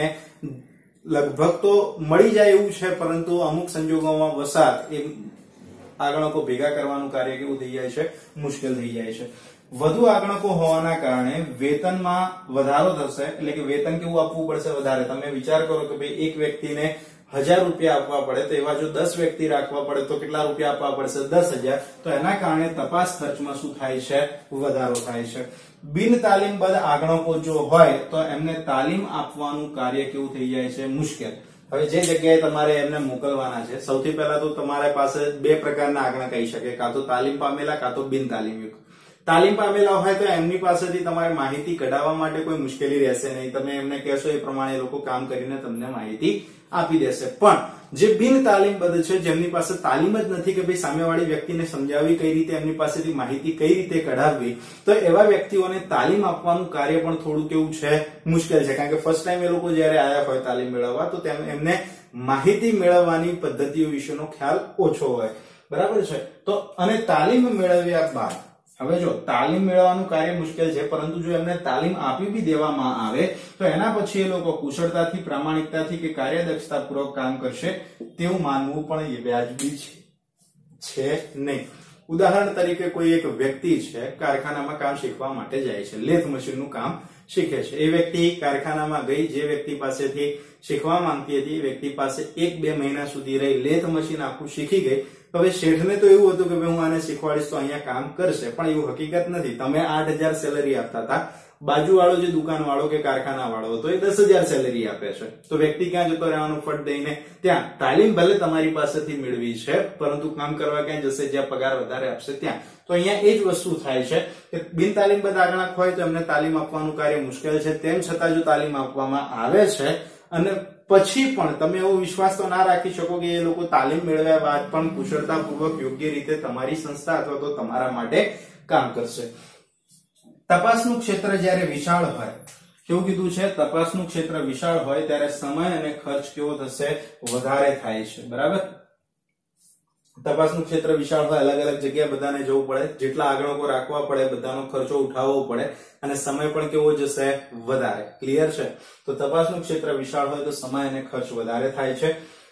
લગભગ તો મળી જાય એવું છે, પરંતુ અમુક સંજોગોમાં વસાત એ આગણકો ભેગા કરવાનું કાર્ય કેવું થઈ જાય છે? મુશ્કેલ થઈ જાય છે. વધુ આગણકો હોવાના કારણે વેતનમાં વધારો થશે, એટલે કે વેતન કેવું આપવું પડશે? વધારે. તમે વિચાર કરો કે ભાઈ એક વ્યક્તિને હજાર રૂપિયા આપવા પડે તો એવા જો દસ વ્યક્તિ રાખવા પડે તો કેટલા રૂપિયા આપવા પડશે? દસ હજાર. તો એના કારણે તપાસ ખર્ચમાં શું થાય છે? વધારો થાય છે. બિન તાલીમબદ્ધ આગણકો જો હોય તો એમને તાલીમ આપવાનું કાર્ય કેવું થઈ જાય છે? મુશ્કેલ. હવે જે જગ્યાએ તમારે એમને મોકલવાના છે, સૌથી પહેલા તો તમારા પાસે બે પ્રકારના આગણક આવી શકે, કાં તો તાલીમ પામેલા કાં તો બિન તાલીમયુક્ત. તાલીમ પામેલા હોય તો એમની પાસેથી તમારે માહિતી કઢાવવા માટે કોઈ મુશ્કેલી રહેશે નહીં. તમે એમને કહેશો એ પ્રમાણે લોકો કામ કરીને તમને માહિતી આપી દેશે. પણ જે બિન તાલીમબદ્ધ છે, જેમની પાસે તાલીમ જ નથી કે ભાઈ સામેવાળી વ્યક્તિને સમજાવવી કઈ રીતે, એમની પાસેથી માહિતી કઈ રીતે કઢાવવી, તો એવા વ્યક્તિઓને તાલીમ આપવાનું કાર્ય પણ થોડું કેવું છે? મુશ્કેલ છે. કારણ કે ફર્સ્ટ ટાઈમ એ લોકો જયારે આવ્યા હોય તાલીમ મેળવવા તો એમને માહિતી મેળવવાની પદ્ધતિઓ વિશેનો ખ્યાલ ઓછો હોય, બરાબર છે. તો અને તાલીમ મેળવ્યા બાદ હવે જો તાલીમ મેળવવાનું કાર્ય મુશ્કેલ છે, પરંતુ જો એમને તાલીમ આપી બી દેવામાં આવે તો એના પછી એ લોકો કુશળતાથી, પ્રામાણિકતાથી કે કાર્યદક્ષતાપૂર્વક કામ કરશે તેવું માનવું પણ એ વ્યાજબી છે નહીં. ઉદાહરણ તરીકે કોઈ એક વ્યક્તિ છે કારખાનામાં કામ શીખવા માટે જાય છે, લેથ મશીનનું કામ શીખે છે. એ વ્યક્તિ કારખાનામાં ગઈ, જે વ્યક્તિ પાસેથી શીખવા માંગતી હતી એ વ્યક્તિ પાસે એક બે મહિના સુધી રહી, લેથ મશીન આખું શીખી ગઈ. હવે શેઠને તો એવું હતું કે ભાઈ હું આને શીખવાડીશ તો અહીંયા કામ કરશે, પણ એવું હકીકત નથી. તમે આઠ હજાર સેલરી આપતા હતા, બાજુવાળો જે દુકાન વાળો કે કારખાના વાળો હતો એ દસ હજાર સેલરી આપે છે, તો વ્યક્તિ ક્યાં જતો રહેવાનું? ફટ દઈને ત્યાં. તાલીમ ભલે તમારી પાસેથી મેળવી છે, પરંતુ કામ કરવા ક્યાં જશે? જ્યાં પગાર વધારે આપશે ત્યાં. તો અહીંયા એ જ વસ્તુ થાય છે કે બિન તાલીમબદ્ધ આગણક હોય તો એમને તાલીમ આપવાનું કાર્ય મુશ્કેલ છે. તેમ છતાં જો તાલીમ આપવામાં આવે છે અને પછી પણ તમે એવો વિશ્વાસ તો ના રાખી શકો કે એ લોકો તાલીમ મેળવ્યા બાદ પણ કુશળતાપૂર્વક યોગ્ય રીતે તમારી સંસ્થા અથવા તો તમારા માટે કામ કરશે. તપાસનું ક્ષેત્ર જ્યારે વિશાળ હોય, કેવું કીધું છે? તપાસનું ક્ષેત્ર વિશાળ હોય ત્યારે સમય અને ખર્ચ કેવો થશે? વધારે થાય છે, બરાબર. તપાસનું ક્ષેત્ર વિશાળ હોય, અલગ અલગ જગ્યાએ બધાને જવું પડે, જેટલા આગણકો રાખવા પડે બધાનો ખર્ચો ઉઠાવવો પડે અને સમય પણ કેવો જશે? વધારે. ક્લિયર છે? તો તપાસનું ક્ષેત્ર વિશાળ હોય તો સમય અને ખર્ચ વધારે થાય છે.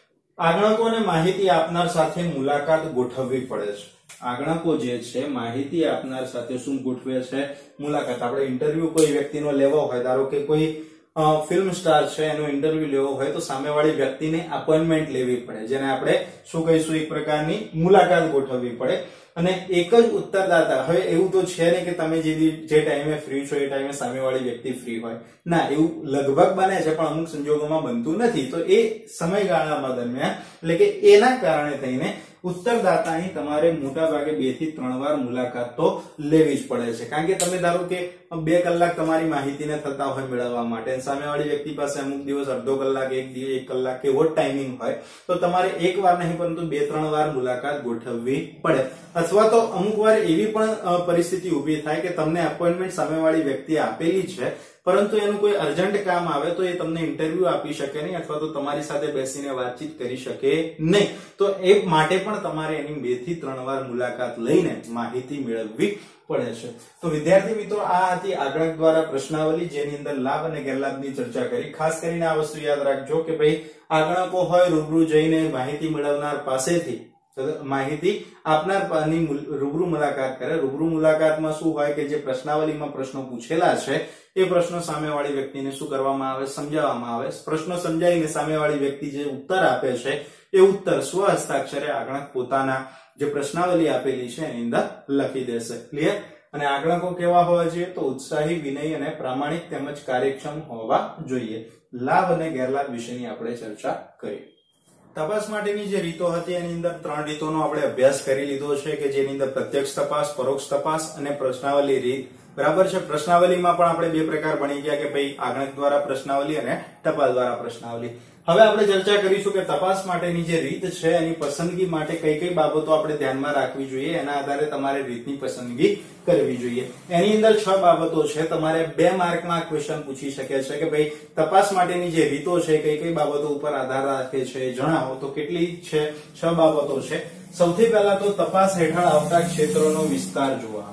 આગણકોને માહિતી આપનાર સાથે મુલાકાત ગોઠવવી પડે છે. આગણકો જે છે માહિતી આપનાર સાથે શું ગોઠવે છે? મુલાકાત. આપણે ઇન્ટરવ્યુ કોઈ વ્યક્તિનો લેવો હોય, ધારો કે કોઈ ફિલ્મ સ્ટાર છે એનો ઇન્ટરવ્યુ લેવો હોય તો સામેવાળી વ્યક્તિને અપોઇન્ટમેન્ટ લેવી પડે, જેને આપણે શું કહીશું? એક પ્રકારની મુલાકાત ગોઠવવી પડે. અને એક જ ઉત્તરદાતા. હવે એવું તો છે નહીં કે તમે જે જે ટાઈમે ફ્રી છો એ ટાઈમે સામેવાળી વ્યક્તિ ફ્રી હોય. ના, એવું લગભગ બને છે પણ અમુક સંજોગોમાં બનતું નથી. તો એ સમયગાળામાં દરમિયાન એટલે કે એના કારણે થઈને ઉત્તરદાતાની તમારે મોટા ભાગે બે થી ત્રણ વાર મુલાકાત તો લેવી જ પડે છે. કારણ કે તમે ધારો કે બે કલાક તમારી માહિતીને થતા હોય મેળવવા માટે, સામેવાળી વ્યક્તિ પાસે અમુક દિવસ અડધો કલાક, એક દિવસ એક કલાક એવો ટાઈમિંગ હોય, તો તમારે એક વાર નહીં પરંતુ બે ત્રણ વાર મુલાકાત ગોઠવવી પડે. અથવા તો અમુક વાર એવી પણ પરિસ્થિતિ ઉભી થાય કે તમને અપોઇન્ટમેન્ટ સામેવાળી વ્યક્તિ આપેલી છે પરંતુ એનું કોઈ અર્જન્ટ કામ આવે તો એ તમને ઇન્ટરવ્યુ આપી શકે નહીં અથવા તો તમારી સાથે બેસીને વાતચીત કરી શકે નહીં. તો એ માટે પણ તમારે એની બે થી ત્રણ વાર મુલાકાત લઈને માહિતી મેળવવી પડે છે. તો વિદ્યાર્થી મિત્રો, આ હતી આગળક દ્વારા પ્રશ્નાવલી, જેની અંદર લાભ અને ગેરલાભની ચર્ચા કરી. ખાસ કરીને આ વસ્તુ યાદ રાખજો કે ભાઈ આગણકો હોય, રૂબરૂ જઈને માહિતી મેળવનાર પાસેથી માહિતી આપનારની રૂબરૂ મુલાકાત કરે. રૂબરૂ મુલાકાતમાં શું હોય કે જે પ્રશ્નાવલીમાં પ્રશ્નો પૂછેલા છે એ પ્રશ્નો સામેવાળી વ્યક્તિને શું કરવામાં આવે? સમજાવવામાં આવે. પ્રશ્નો સમજાવીને સામેવાળી વ્યક્તિ જે ઉત્તર આપે છે એ ઉત્તર સ્વ હસ્તાક્ષરે આગણક પોતાના જે પ્રશ્નાવલી આપેલી છે એની અંદર લખી દેશે. ક્લિયર? અને આગણકો કેવા હોવા જોઈએ? તો ઉત્સાહી, વિનયી અને પ્રામાણિક તેમજ કાર્યક્ષમ હોવા જોઈએ. લાભ અને ગેરલાભ વિશેની આપણે ચર્ચા કરી. તપાસ માટેની જે રીતો હતી એની અંદર ત્રણ રીતોનો આપણે અભ્યાસ કરી લીધો છે કે જેની અંદર પ્રત્યક્ષ તપાસ, પરોક્ષ તપાસ અને પ્રશ્નાવલી રીત. બરાબર છે? પ્રશ્નાવલીમાં પણ આપણે બે પ્રકાર ભણી ગયા કે ભાઈ આગણક દ્વારા પ્રશ્નાવલી અને ટપાલ દ્વારા પ્રશ્નાવલી. હવે આપણે ચર્ચા કરીશું કે તપાસ માટેની જે રીત છે એની પસંદગી માટે કઈ કઈ બાબતો આપણે ધ્યાનમાં રાખવી જોઈએ, એના આધારે તમારે રીતની પસંદગી કરવી જોઈએ. એની અંદર છ બાબતો છે. તમારે બે માર્કમાં ક્વેશ્ચન પૂછી શકે છે કે ભાઈ તપાસ માટેની જે રીતો છે કઈ કઈ બાબતો ઉપર આધાર રાખે છે જણાવો. તો કેટલી છે? છ બાબતો છે. સૌથી પહેલા તો તપાસ હેઠળ આવતા ક્ષેત્રોનો વિસ્તાર જોવા.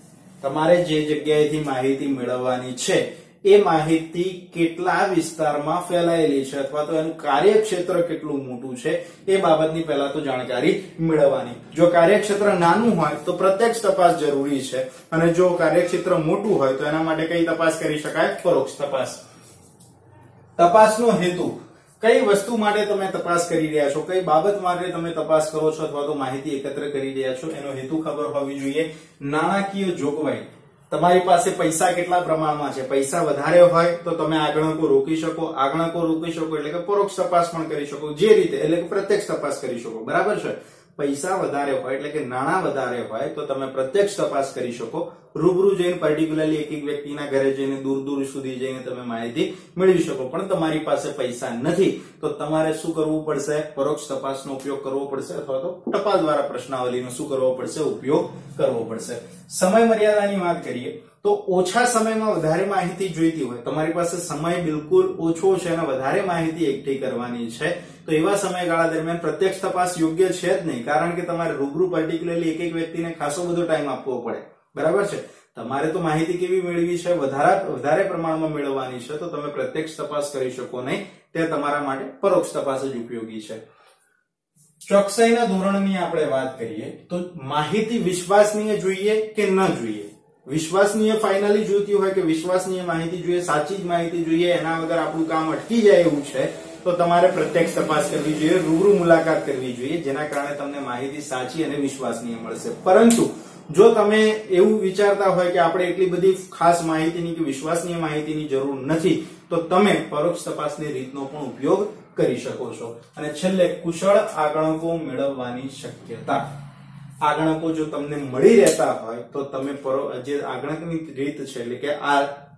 તમારે જે જગ્યાએથી માહિતી મેળવવાની છે એ માહિતી કેટલા વિસ્તારમાં ફેલાયેલી છે અથવા તો એનું કાર્યક્ષેત્ર કેટલું મોટું છે એ બાબતની પહેલા તો જાણકારી મેળવવાની. જો કાર્યક્ષેત્ર નાનું હોય તો પ્રત્યક્ષ તપાસ જરૂરી છે અને જો કાર્યક્ષેત્ર મોટું હોય તો એના માટે કઈ તપાસ કરી શકાય? પરોક્ષ તપાસ. તપાસનો હેતુ. કઈ વસ્તુ માટે તમે તપાસ કરી રહ્યા છો, કઈ બાબત માટે તમે તપાસ કરો છો અથવા તો માહિતી એકત્ર કરી રહ્યા છો એનો હેતુ ખબર હોવી જોઈએ. નાણાકીય જોગવાઈ. તમારી પાસે પૈસા કેટલા પ્રમાણમાં છે? પૈસા વધારે હોય તો તમે આગણકો રોકી શકો. આગણકો રોકી શકો એટલે કે પરોક્ષ તપાસ પણ કરી શકો, જે રીતે એટલે કે પ્રત્યક્ષ તપાસ કરી શકો. બરાબર છે? પૈસા વધારે હોય એટલે કે નાણાં વધારે હોય તો તમે પ્રત્યક્ષ તપાસ કરી શકો. રૂબરૂ જઈને પર્ટિક્યુલરલી એક એક વ્યક્તિના ઘરે જઈને દૂર દૂર સુધી જઈને તમે માહિતી મેળવી શકો. પણ તમારી પાસે પૈસા નથી તો તમારે શું કરવું પડશે? પરોક્ષ તપાસનો ઉપયોગ કરવો પડશે અથવા તો ટપાલ દ્વારા પ્રશ્નાવલીનો શું કરવો પડશે? ઉપયોગ કરવો પડશે. સમય મર્યાદાની વાત કરીએ તો ઓછા સમયમાં વધારે માહિતી જોઈતી હોય, તમારી પાસે સમય બિલકુલ ઓછો છે અને વધારે માહિતી એકઠી કરવાની છે તો એવા સમયગાળા દરમિયાન પ્રત્યક્ષ તપાસ યોગ્ય છે જ નહીં. કારણ કે તમારે રૂબરૂ પર્ટિક્યુલરલી એક એક વ્યક્તિને ખાસો બધો ટાઈમ આપવો પડે. બરાબર છે? તમારે તો માહિતી કેવી મેળવી છે? વધારે વધારે પ્રમાણમાં મેળવવાની છે તો તમે પ્રત્યક્ષ તપાસ કરી શકો નહીં. તે તમારા માટે પરોક્ષ તપાસ જ ઉપયોગી છે. ચોકસાઈના ધોરણની આપણે વાત કરીએ તો માહિતી વિશ્વસનીય જોઈએ કે ન જોઈએ? વિશ્વસનીય ફાઇનલી જોઈતી હોય કે વિશ્વસનીય માહિતી જોઈએ, સાચી જ માહિતી જોઈએ, એના વગર આપણું કામ અટકી જાય એવું છે તો તમારે પ્રત્યક્ષ તપાસ કરવી જોઈએ, રૂબરૂ મુલાકાત કરવી જોઈએ, જેના કારણે તમને માહિતી સાચી અને વિશ્વસનીય મળશે. પરંતુ જો તમે એવું વિચારતા હોય કે આપણે એટલી બધી ખાસ માહિતીની કે વિશ્વસનીય માહિતીની જરૂર નથી તો તમે પરોક્ષ તપાસની રીતનો પણ ઉપયોગ કરી શકો છો. અને છેલ્લે કુશળ આગણકો મેળવવાની શક્યતા. આગણકો જો તમને મળી રહેતા હોય તો તમે જે આગણકની રીત છે એટલે કે આ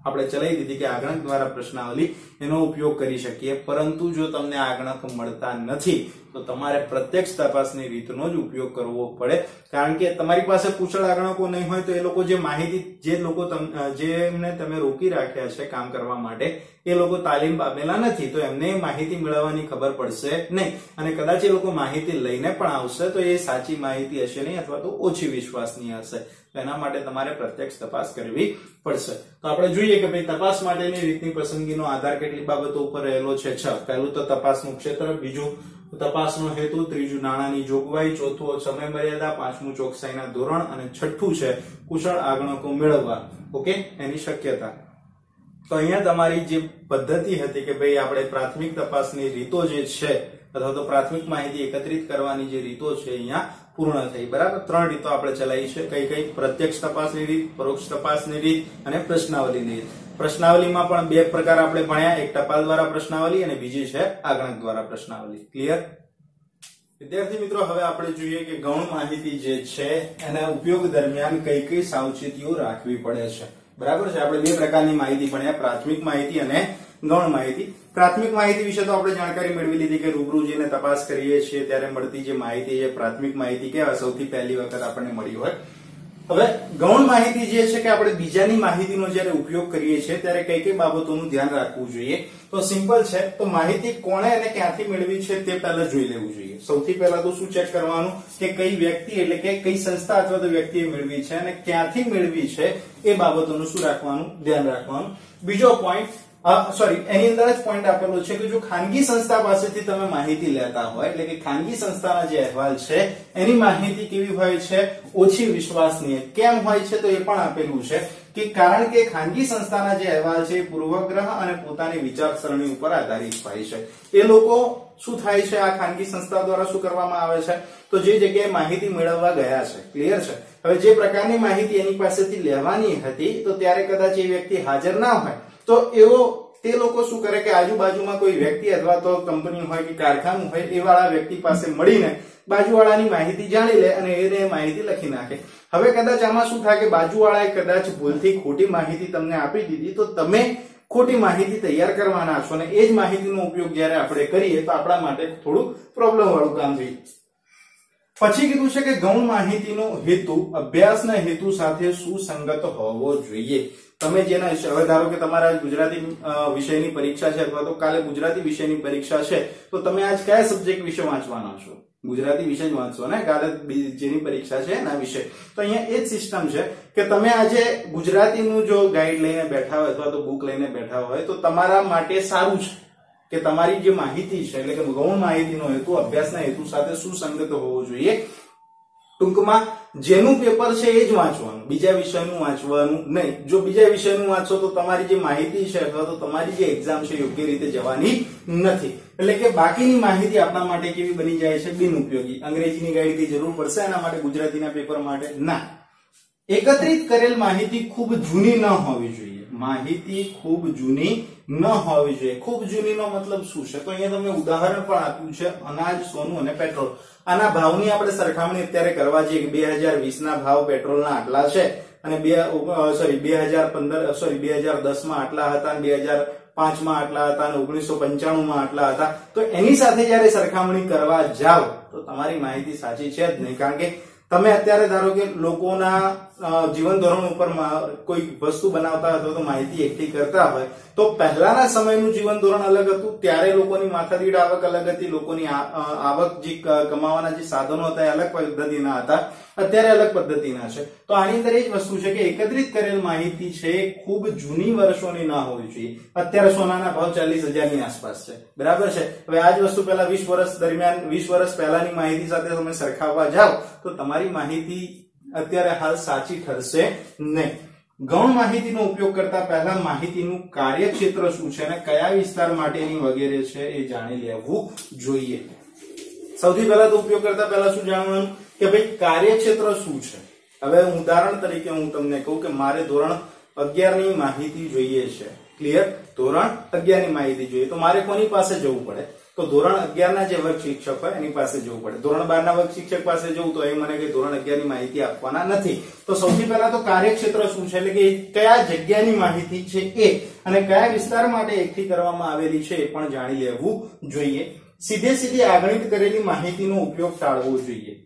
આપણે ચલાવી દીધી કે આગણક દ્વારા પ્રશ્નાવલી એનો ઉપયોગ કરી શકીએ, પરંતુ જો તમને આગણક મળતા નથી તો તમારે પ્રત્યક્ષ તપાસની રીતનો જ ઉપયોગ કરવો પડે, કારણ કે તમારી પાસે કુશળ આગણકો નહીં હોય તો એ લોકો જે માહિતી જે લોકો જેમને તમે રોકી રાખ્યા છે કામ કરવા માટે એ લોકો તાલીમ પામેલા નથી, તો એમને માહિતી મેળવવાની ખબર પડશે નહીં, અને કદાચ એ લોકો માહિતી લઈને પણ આવશે તો એ સાચી માહિતી હશે નહીં અથવા તો ઓછી વિશ્વાસનીય હશે. તો એના માટે તમારે પ્રત્યક્ષ તપાસ કરવી પડશે. તો આપણે જોઈએ કે ભાઈ તપાસ માટેની રીતની પસંદગીનો આધાર કેટલી બાબતો ઉપર રહેલો છે. છ. પહેલું તો તપાસનું ક્ષેત્ર, બીજું તપાસનો હેતુ, ત્રીજું નાણાંની જોગવાઈ, ચોથું સમય મર્યાદા, પાંચમું ચોકસાઈના ધોરણ, અને છઠ્ઠું છે કુશળ આગણકો મેળવવા. ઓકે, એની શક્યતા. તો અહીંયા તમારી જે પદ્ધતિ હતી કે ભાઈ આપણે પ્રાથમિક તપાસની રીતો જે છે અથવા તો પ્રાથમિક માહિતી એકત્રિત કરવાની જે રીતો છે અહીંયા પૂર્ણ થઈ. બરાબર, ત્રણ રીતો આપણે ચલાવી છે. કઈ કઈ? પ્રત્યક્ષ તપાસની રીત, પરોક્ષ તપાસની રીત અને પ્રશ્નાવલીની રીત. પ્રશ્નાવલીમાં પણ બે પ્રકાર આપણે ભણ્યા, એક ટપાલ દ્વારા પ્રશ્નાવલી અને બીજી છે આગણક દ્વારા પ્રશ્નાવલી. ક્લિયર? વિદ્યાર્થી મિત્રો, હવે આપણે જોઈએ કે ગૌણ માહિતી જે છે એના ઉપયોગ દરમિયાન કઈ કઈ સાવચેતીઓ રાખવી પડે છે. બરાબર છે, આપણે બે પ્રકારની માહિતી ભણ્યા, પ્રાથમિક માહિતી અને ગૌણ માહિતી. પ્રાથમિક માહિતી વિશે તો આપણે જાણકારી મેળવી લીધી કે રૂબરૂ જઈને તપાસ કરીએ છીએ ત્યારે મળતી જે માહિતી છે પ્રાથમિક માહિતી કહેવાય, સૌથી પહેલી વખત આપણને મળી હોય. હવે ગૌણ માહિતી જે છે કે આપણે બીજાની માહિતીનો જ્યારે ઉપયોગ કરીએ છીએ ત્યારે કઈ કઈ બાબતોનું ધ્યાન રાખવું જોઈએ. તો સિમ્પલ છે, તો માહિતી કોણે અને ક્યાંથી મેળવી છે તે પહેલા જોઈ લેવું જોઈએ. સૌથી પહેલા તો શું ચેક કરવાનું કે કઈ વ્યક્તિ એટલે કે કઈ સંસ્થા અથવા તો વ્યક્તિએ મેળવી છે અને ક્યાંથી મેળવી છે એ બાબતોનું શું રાખવાનું, ધ્યાન રાખવાનું. બીજો પોઈન્ટ, સોરી એની અંદર જ પોઈન્ટ આપેલો છે કે જો ખાનગી સંસ્થા પાસેથી તમે માહિતી લેતા હોય એટલે કે ખાનગી સંસ્થાના જે અહેવાલ છે એની માહિતી કેવી હોય છે, ઓછી વિશ્વાસનીય. કેમ હોય છે તો એ પણ આપેલું છે કે કારણ કે ખાનગી સંસ્થાના જે અહેવાલ છે એ પૂર્વગ્રહ અને પોતાની વિચારસરણી ઉપર આધારિત હોય છે. એ લોકો શું થાય છે, આ ખાનગી સંસ્થા દ્વારા શું કરવામાં આવે છે તો જે જગ્યાએ માહિતી મેળવવા ગયા છે, ક્લિયર છે, હવે જે પ્રકારની માહિતી એની પાસેથી લેવાની હતી તો ત્યારે કદાચ એ વ્યક્તિ હાજર ના હોય તો એવો તે લોકો શું કરે કે આજુબાજુમાં કોઈ વ્યક્તિ અથવા તો કંપની હોય કે કારખાનું હોય એ વાળા વ્યક્તિ પાસે મળીને બાજુવાળાની માહિતી જાણી લે અને એને માહિતી લખી નાખે. હવે કદાચ આમાં શું થાય કે બાજુવાળાએ કદાચ ભૂલથી ખોટી માહિતી તમને આપી દીધી તો તમે ખોટી માહિતી તૈયાર કરવાના છો અને એ જ માહિતીનો ઉપયોગ જ્યારે આપણે કરીએ તો આપણા માટે થોડું પ્રોબ્લેમ વાળું કામ થઈ. પછી કીધું છે કે ગૌણ માહિતીનો હેતુ અભ્યાસના હેતુ સાથે સુસંગત હોવો જોઈએ. તમે જેના હવે ધારો કે તમારા ગુજરાતી વિષયની પરીક્ષા છે અથવા તો કાલે ગુજરાતી વિષયની પરીક્ષા છે તો તમે આજ કયા સબ્જેક્ટ વિશે વાંચવાના છો? ગુજરાતી વિષય જ વાંચશો ને, કાલે જેની પરીક્ષા છે એના વિશે. તો અહીંયા એ જ સિસ્ટમ છે કે તમે આજે ગુજરાતીનું જો ગાઈડ લઈને બેઠા હોય અથવા તો બુક લઈને બેઠા હોય તો તમારા માટે સારું છે કે તમારી જે માહિતી છે એટલે કે ગૌણ માહિતીનો હેતુ અભ્યાસના હેતુ સાથે સુસંગત હોવો જોઈએ. ટૂંકમાં જેનું પેપર છે એ જ વાંચવાનું, બીજા વિષયનું વાંચવાનું નહીં. જો બીજા વિષયનું વાંચો તો તમારી જે માહિતી છે અથવા તો તમારી જે એક્ઝામ છે યોગ્ય રીતે જવાની નથી. એટલે કે બાકીની માહિતી આપણા માટે કેવી બની જાય છે, બિનઉપયોગી. અંગ્રેજીની ગાઈડની જરૂર પડશે એના માટે, ગુજરાતીના પેપર માટે ના. એકત્રિત કરેલ માહિતી ખૂબ જૂની ન હોવી જોઈએ. માહિતી ખૂબ જૂની ન હોવી જોઈએ. ખૂબ જૂની નો મતલબ શું છે તો અહીંયા તમને ઉદાહરણ પણ આપ્યું છે, અનાજ, સોનું અને પેટ્રોલ. આના ભાવની આપણે સરખામણી અત્યારે કરવા જઈએ કે બે હજાર વીસ ના ભાવ પેટ્રોલના આટલા છે અને બે સોરી બે હજાર પંદર સોરી બે હજાર દસ માં આટલા હતા અને બે હજાર પાંચ માં આટલા હતા અને ઓગણીસો પંચાણું માં આટલા હતા. તો એની સાથે જયારે સરખામણી કરવા જાવ તો તમારી માહિતી સાચી છે જ નહીં. કારણ કે તમે અત્યારે ધારો કે લોકોના જીવન ધોરણ ઉપર કોઈ વસ્તુ બનાવતા અથવા તો માહિતી એકઠી કરતા હોય તો પહેલાના સમયનું જીવન ધોરણ અલગ હતું, ત્યારે લોકોની માથાદીઠ આવક અલગ હતી, લોકોની આવક જે કમાવાના જે સાધનો હતા એ અલગ પદ્ધતિના હતા, અત્યારે અલગ પદ્ધતિના છે. તો આની અંદર એ જ વસ્તુ છે કે એકત્રિત કરેલ માહિતી છે ખૂબ જૂની વર્ષોની ના હોવી જોઈએ. અત્યારે સોનાના ભાવ ચાલીસ હજાર ની આસપાસ છે, બરાબર છે. હવે આ જ વસ્તુ પહેલા વીસ વર્ષ દરમિયાન વીસ વર્ષ પહેલાની માહિતી સાથે તમે સરખાવવા જાઓ તો તમારી માહિતી અત્યારે હાલ સાચી ઠરશે નહીં. ગૌણ માહિતીનો ઉપયોગ કરતા પહેલા માહિતીનું કાર્યક્ષેત્ર શું છે અને કયા વિસ્તાર માટેની વગેરે છે એ જાણી લેવું જોઈએ. સૌથી પહેલા તો ઉપયોગ કરતા પહેલા શું જાણવાનું કે ભાઈ કાર્યક્ષેત્ર શું છે. હવે ઉદાહરણ તરીકે હું તમને કહું કે મારે ધોરણ અગિયાર ની માહિતી જોઈએ છે. ક્લિયર? ધોરણ અગિયાર ની માહિતી જોઈએ તો મારે કોની પાસે જવું પડે? તો ધોરણ અગિયાર ના જે વર્ગ શિક્ષક હોય એની પાસે જવું પડે. ધોરણ બાર ના વર્ગ શિક્ષક પાસે જવું તો એ મને કઈ ધોરણ અગિયાર ની માહિતી આપવાના નથી. તો સૌથી પહેલા તો કાર્યક્ષેત્ર શું છે, એટલે કે કયા જગ્યાની માહિતી છે એ અને કયા વિસ્તાર માટે એકઠી કરવામાં આવેલી છે એ પણ જાણી લેવું જોઈએ. સીધે સીધી આગણિત કરેલી માહિતીનો ઉપયોગ ટાળવો જોઈએ,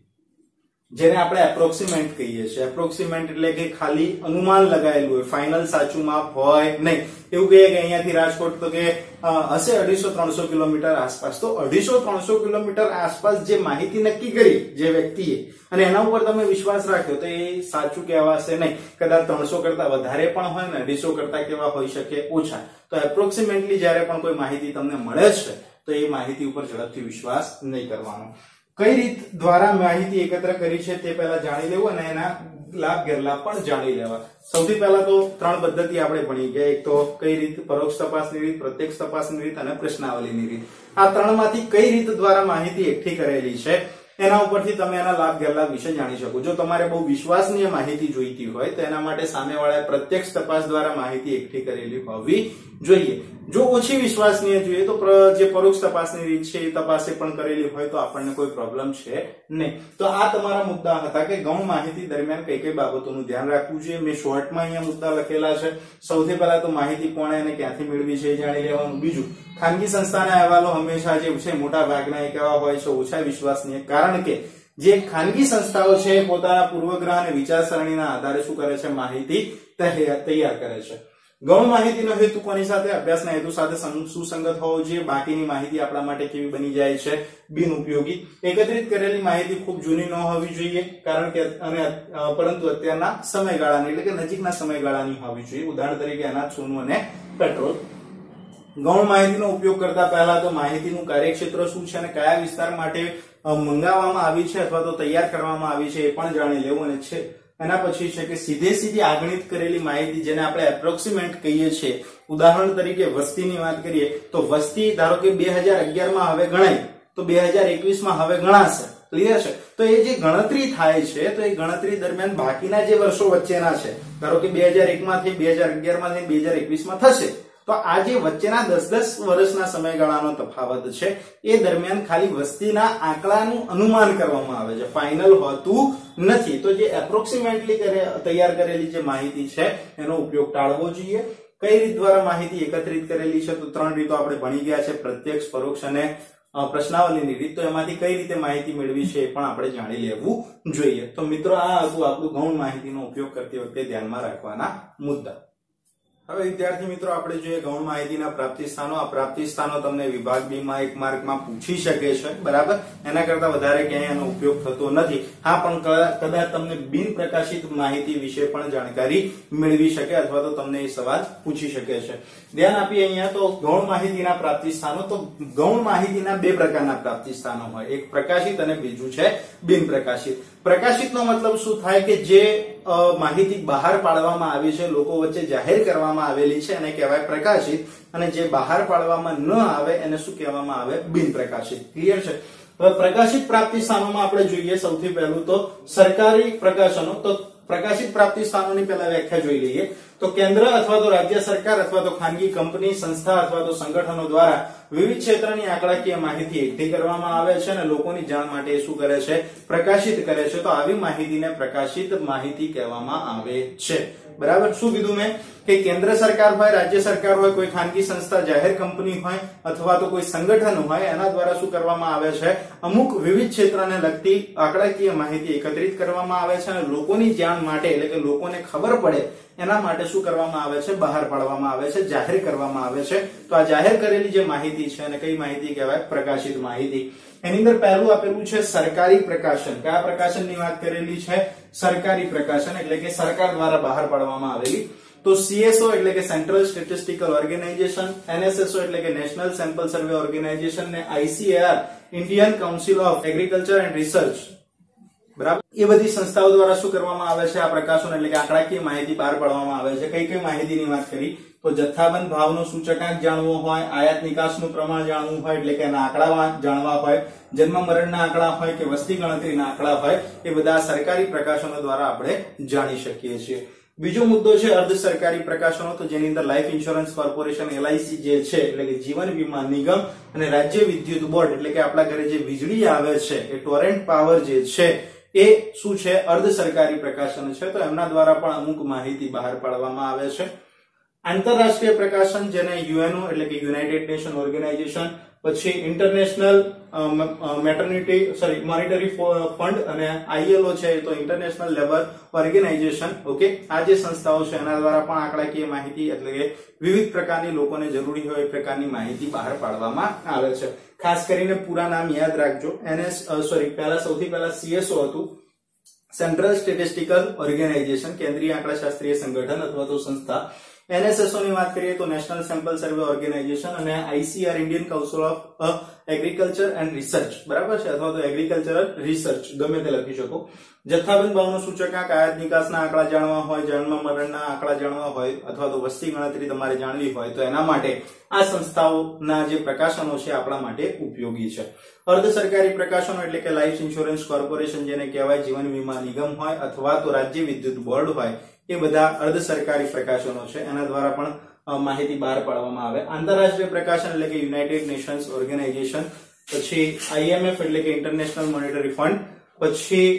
જેને આપણે એપ્રોક્સિમેટ કહીએ છીએ. એપ્રોક્સિમેટ એટલે કે ખાલી અનુમાન લગાયેલું હોય, ફાઇનલ સાચું માપ હોય નહીં. એવું કહીએ કે અહીંયાથી રાજકોટ તો કે હશે અઢીસો ત્રણસો કિલોમીટર આસપાસ, તો અઢીસો ત્રણસો કિલોમીટર આસપાસ જે માહિતી નક્કી કરી જે વ્યક્તિએ અને એના ઉપર તમે વિશ્વાસ રાખ્યો તો એ સાચું કહેવાશે નહીં. કદાચ ત્રણસો કરતા વધારે પણ હોય ને અઢીસો કરતા કેવા હોઈ શકે ઓછા. તો એપ્રોક્સિમેટલી જયારે પણ કોઈ માહિતી તમને મળે છે તો એ માહિતી ઉપર ઝડપથી વિશ્વાસ નહીં કરવાનો. કઈ રીત દ્વારા માહિતી એકત્ર કરી છે તે પહેલા જાણી લેવું અને એના લાભ ગેરલાભ પણ જાણી લેવા. સૌથી પહેલા તો ત્રણ પદ્ધતિ આપણે ભણી ગયા. એક તો કઈ રીત? પરોક્ષ તપાસની રીત, પ્રત્યક્ષ તપાસની રીત અને પ્રશ્નાવલીની રીત. આ ત્રણમાંથી કઈ રીત દ્વારા માહિતી એકઠી કરેલી છે એના ઉપરથી તમે એના લાભ ગેરલાભ વિશે જાણી શકો. જો તમારે બહુ વિશ્વસનીય માહિતી જોઈતી હોય તો એના માટે સામેવાળાએ પ્રત્યક્ષ તપાસ દ્વારા માહિતી એકઠી કરેલી હોવી જોઈએ. જો ઓછી વિશ્વસનીય જોઈએ તો જે પરોક્ષ તપાસની રીત છે એ તપાસે પણ કરેલી હોય તો આપણને કોઈ પ્રોબ્લેમ છે નહીં. તો આ તમારા મુદ્દા હતા કે ગૌણ માહિતી દરમિયાન કઈ કઈ બાબતોનું ધ્યાન રાખવું જોઈએ. મેં શોર્ટમાં અહીંયા મુદ્દા લખેલા છે. સૌથી પહેલા તો માહિતી કોણે અને ક્યાંથી મેળવી છે એ જાણી લેવાનું. બીજું, ખાનગી સંસ્થાના અહેવાલો હંમેશા જે છે મોટા ભાગના એક એવા હોય છે ઓછા વિશ્વસનીય, કારણ કે જે ખાનગી સંસ્થાઓ છે પોતાના પૂર્વગ્રહ અને વિચારસરણીના આધારે શું કરે છે? માહિતી તૈયાર કરે છે. ગૌણ માહિતીનો હેતુ કોની સાથે? અભ્યાસના હેતુ સાથે સુસંગત હોવો જોઈએ. બાકીની માહિતી આપણા માટે કેવી બની જાય છે? બિનઉપયોગી. એકત્રિત કરેલી માહિતી ખૂબ જૂની ન હોવી જોઈએ, કારણ કે અને પરંતુ અત્યારના સમયગાળાની એટલે કે નજીકના સમયગાળાની હોવી જોઈએ. ઉદાહરણ તરીકે અનાજ, સોનું અને પેટ્રોલ. ગૌણ માહિતીનો ઉપયોગ કરતા પહેલા તો માહિતીનું કાર્યક્ષેત્ર શું છે અને કયા વિસ્તાર માટે મંગાવવામાં આવી છે અથવા તો તૈયાર કરવામાં આવી છે એ પણ જાણી લેવું. અને છે એના પછી છે કે સીધે સીધી આગણિત કરેલી માહિતી, જેને આપણે એપ્રોક્સિમેટ કહીએ છીએ. ઉદાહરણ તરીકે વસ્તીની વાત કરીએ તો વસ્તી ધારો કે બે હજાર અગિયાર માં હવે ગણાય તો બે હજાર એકવીસ માં હવે ગણાશે. ક્લિયર છે? તો એ જે ગણતરી થાય છે તો એ ગણતરી દરમિયાન બાકીના જે વર્ષો વચ્ચેના છે, ધારો કે બે હજાર એક માંથી બે હજાર અગિયાર માંથી બે હજાર એકવીસ માં થશે, તો આ જે વચ્ચેના દસ દસ વર્ષના સમયગાળાનો તફાવત છે એ દરમિયાન ખાલી વસ્તીના આંકડાનું અનુમાન કરવામાં આવે છે, ફાઇનલ હોતું નથી. તો જે એપ્રોક્સિમેટલી તૈયાર કરેલી જે માહિતી છે એનો ઉપયોગ ટાળવો જોઈએ. કઈ રીત દ્વારા માહિતી એકત્રિત કરેલી છે? તો ત્રણ રીતો આપણે ભણી ગયા છે, પ્રત્યક્ષ, પરોક્ષ અને પ્રશ્નાવલીની રીત. તો એમાંથી કઈ રીતે માહિતી મેળવી છે એ પણ આપણે જાણી લેવું જોઈએ. તો મિત્રો, આ હતું આપણું ગૌણ માહિતીનો ઉપયોગ કરતી વખતે ધ્યાનમાં રાખવાના મુદ્દા. હવે વિદ્યાર્થી મિત્રો, આપણે જોઈએ ગૌણ માહિતીના પ્રાપ્તિ સ્થાનો. આ પ્રાપ્તિ સ્થાનો તમને વિભાગ બી માં એક માર્કમાં પૂછી શકે છે, બરાબર. એના કરતા વધારે ક્યાંય એનો ઉપયોગ થતો નથી. હા, પણ કદાચ તમને બિન પ્રકાશિત માહિતી વિશે પણ જાણકારી મેળવી શકે અથવા તો તમને એ સવાલ પૂછી શકે છે. ધ્યાન આપીએ અહીંયા તો ગૌણ માહિતીના પ્રાપ્તિ સ્થાનો. તો ગૌણ માહિતીના બે પ્રકારના પ્રાપ્તિ સ્થાનો હોય, એક પ્રકાશિત અને બીજું છે બિન પ્રકાશિત. પ્રકાશિતનો મતલબ શું થાય કે જે માહિતી બહાર પાડવામાં આવી છે, લોકો વચ્ચે જાહેર કરવામાં આવેલી છે એને કહેવાય પ્રકાશિત, અને જે બહાર પાડવામાં ન આવે એને શું કહેવામાં આવે? બિન પ્રકાશિત. ક્લિયર છે? હવે પ્રકાશિત પ્રાપ્તિ સ્થાનોમાં આપણે જોઈએ સૌથી પહેલું તો સરકારી પ્રકાશનો. તો પ્રકાશિત પ્રાપ્તિ સ્થાનોની પહેલા વ્યાખ્યા જોઈ લઈએ. તો કેન્દ્ર અથવા તો રાજ્ય સરકાર અથવા તો ખાનગી કંપની, સંસ્થા અથવા તો સંગઠનો દ્વારા વિવિધ ક્ષેત્રની આંકડાકીય માહિતી એકઠી કરવામાં આવે છે અને લોકોની જાણ માટે શું કરે છે? પ્રકાશિત કરે છે. તો આવી માહિતીને પ્રકાશિત માહિતી કહેવામાં આવે છે. બરાબર. શું કીધું મેં? કે કેન્દ્ર સરકાર હોય, રાજ્ય સરકાર હોય, કોઈ ખાનગી સંસ્થા, જાહેર કંપની હોય અથવા તો કોઈ સંગઠન હોય, એના દ્વારા શું કરવામાં આવે છે? અમુક વિવિધ ક્ષેત્રને લગતી આંકડાકીય માહિતી એકત્રિત કરવામાં આવે છે અને લોકોની જાણ માટે એટલે કે લોકોને ખબર પડે એના માટે શું કરવામાં આવે છે? બહાર પાડવામાં આવે છે, જાહેર કરવામાં આવે છે. તો આ જાહેર કરેલી જે માહિતી છે અને કઈ માહિતી કહેવાય? પ્રકાશિત માહિતી. એની અંદર પહેલું આપેલું છે સરકારી પ્રકાશન. કયા પ્રકાશનની વાત કરેલી છે? સરકારી પ્રકાશન એટલે કે સરકાર દ્વારા બહાર પાડવામાં આવેલી. તો સીએસઓ એટલે કે સેન્ટ્રલ સ્ટેટિસ્ટિકલ ઓર્ગેનાઇઝેશન, એનએસએસઓ એટલે કે નેશનલ સેમ્પલ સર્વે ઓર્ગેનાઇઝેશન ને ICAR Indian council of agriculture and research, બરાબર, એ બધી સંસ્થાઓ દ્વારા શું કરવામાં આવે છે? આ પ્રકાશન એટલે કે આંકડાકીય માહિતી બહાર પાડવામાં આવે છે. કઈ કઈ માહિતીની વાત કરી? તો જથ્થાબંધ ભાવનો સૂચકાંક જાણવો હોય, આયાત નિકાસનું પ્રમાણ જાણવું હોય એટલે કે એના આંકડા જાણવા હોય, જન્મ મરણના આંકડા હોય કે વસ્તી ગણતરીના આંકડા હોય, એ બધા સરકારી પ્રકાશનો દ્વારા આપણે જાણી શકીએ છીએ. બીજો મુદ્દો છે અર્ધ સરકારી પ્રકાશનો, તો જેની અંદર લાઈફ ઇન્સ્યોરન્સ કોર્પોરેશન એલઆઈસી જે છે એટલે કે જીવન વીમા નિગમ અને રાજ્ય વિદ્યુત બોર્ડ એટલે કે આપણા ઘરે જે વીજળી આવે છે એ ટોરેન્ટ પાવર જે છે એ શું છે અર્ધ સરકારી પ્રકાશન છે, તો એમના દ્વારા પણ અમુક માહિતી બહાર પાડવામાં આવે છે. આંતરરાષ્ટ્રીય પ્રકાશન જેને યુએનઓ એટલે કે યુનાઇટેડ નેશન ઓર્ગેનાઇઝેશન, પછી international maternity sorry monetary fund અને આઈએલઓ છે તો ઇન્ટરનેશનલ લેબર ઓર્ગેનાઇઝેશન. ઓકે, આ જે સંસ્થાઓ છે એના દ્વારા પણ આંકડાકીય માહિતી એટલે કે વિવિધ પ્રકારની લોકોને જરૂરી હોય એ પ્રકારની માહિતી બહાર પાડવામાં આવે છે. ખાસ કરીને પૂરા નામ યાદ રાખજો. એનએસ સોરી પહેલા સૌથી પહેલા સીએસઓ હતું, સેન્ટ્રલ સ્ટેટિસ્ટિકલ ઓર્ગેનાઇઝેશન, કેન્દ્રીય આંકડાશાસ્ત્રીય સંગઠન અથવા તો સંસ્થા. એનએસએસઓ ની વાત કરીએ તો નેશનલ સેમ્પલ સર્વે ઓર્ગેનાઇઝેશન, અને ICR Indian council of agriculture and research, બરાબર છે, અથવા તો એગ્રીકલ્ચરલ રિસર્ચ ગમે તે લખી શકો. જથ્થાબંધ ભાવનો સૂચકાંક, આયાત નિકાસના આંકડા જાણવા હોય, જન્મ મરણના આંકડા જાણવા હોય અથવા તો વસ્તી ગણતરી તમારે જાણવી હોય તો એના માટે આ સંસ્થાઓના જે પ્રકાશનો છે આપણા માટે ઉપયોગી છે. અર્ધ સરકારી પ્રકાશનો એટલે કે લાઈફ ઇન્સ્યોરન્સ કોર્પોરેશન જેને કહેવાય, જીવન વીમા નિગમ હોય અથવા તો રાજ્ય વિદ્યુત બોર્ડ હોય, એ બધા અર્ધ સરકારી પ્રકાશનો છે, એના દ્વારા પણ માહિતી બહાર પાડવામાં આવે. આંતરરાષ્ટ્રીય પ્રકાશન એટલે કે યુનાઇટેડ નેશન્સ ઓર્ગેનાઇઝેશન, પછી આઈએમએફ એટલે કે ઇન્ટરનેશનલ મોનેટરી ફંડ, પછી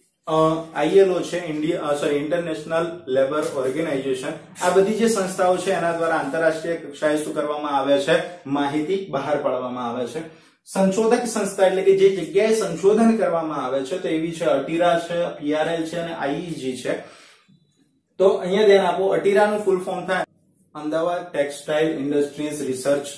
આઈએલઓ છે India sorry international labour organisation. આ બધી જે સંસ્થાઓ છે એના દ્વારા આંતરરાષ્ટ્રીય કક્ષાએ શું કરવામાં આવે છે, માહિતી બહાર પાડવામાં આવે છે. સંશોધક સંસ્થા એટલે કે જે જગ્યાએ સંશોધન કરવામાં આવે છે તો એવી છે અટીરા છે, પીઆરએલ છે અને આઈઈજી છે. તો અહીંયા ધ્યાન આપો, અટીરાનું ફૂલ ફોર્મ થાય Ahmedabad textile industries research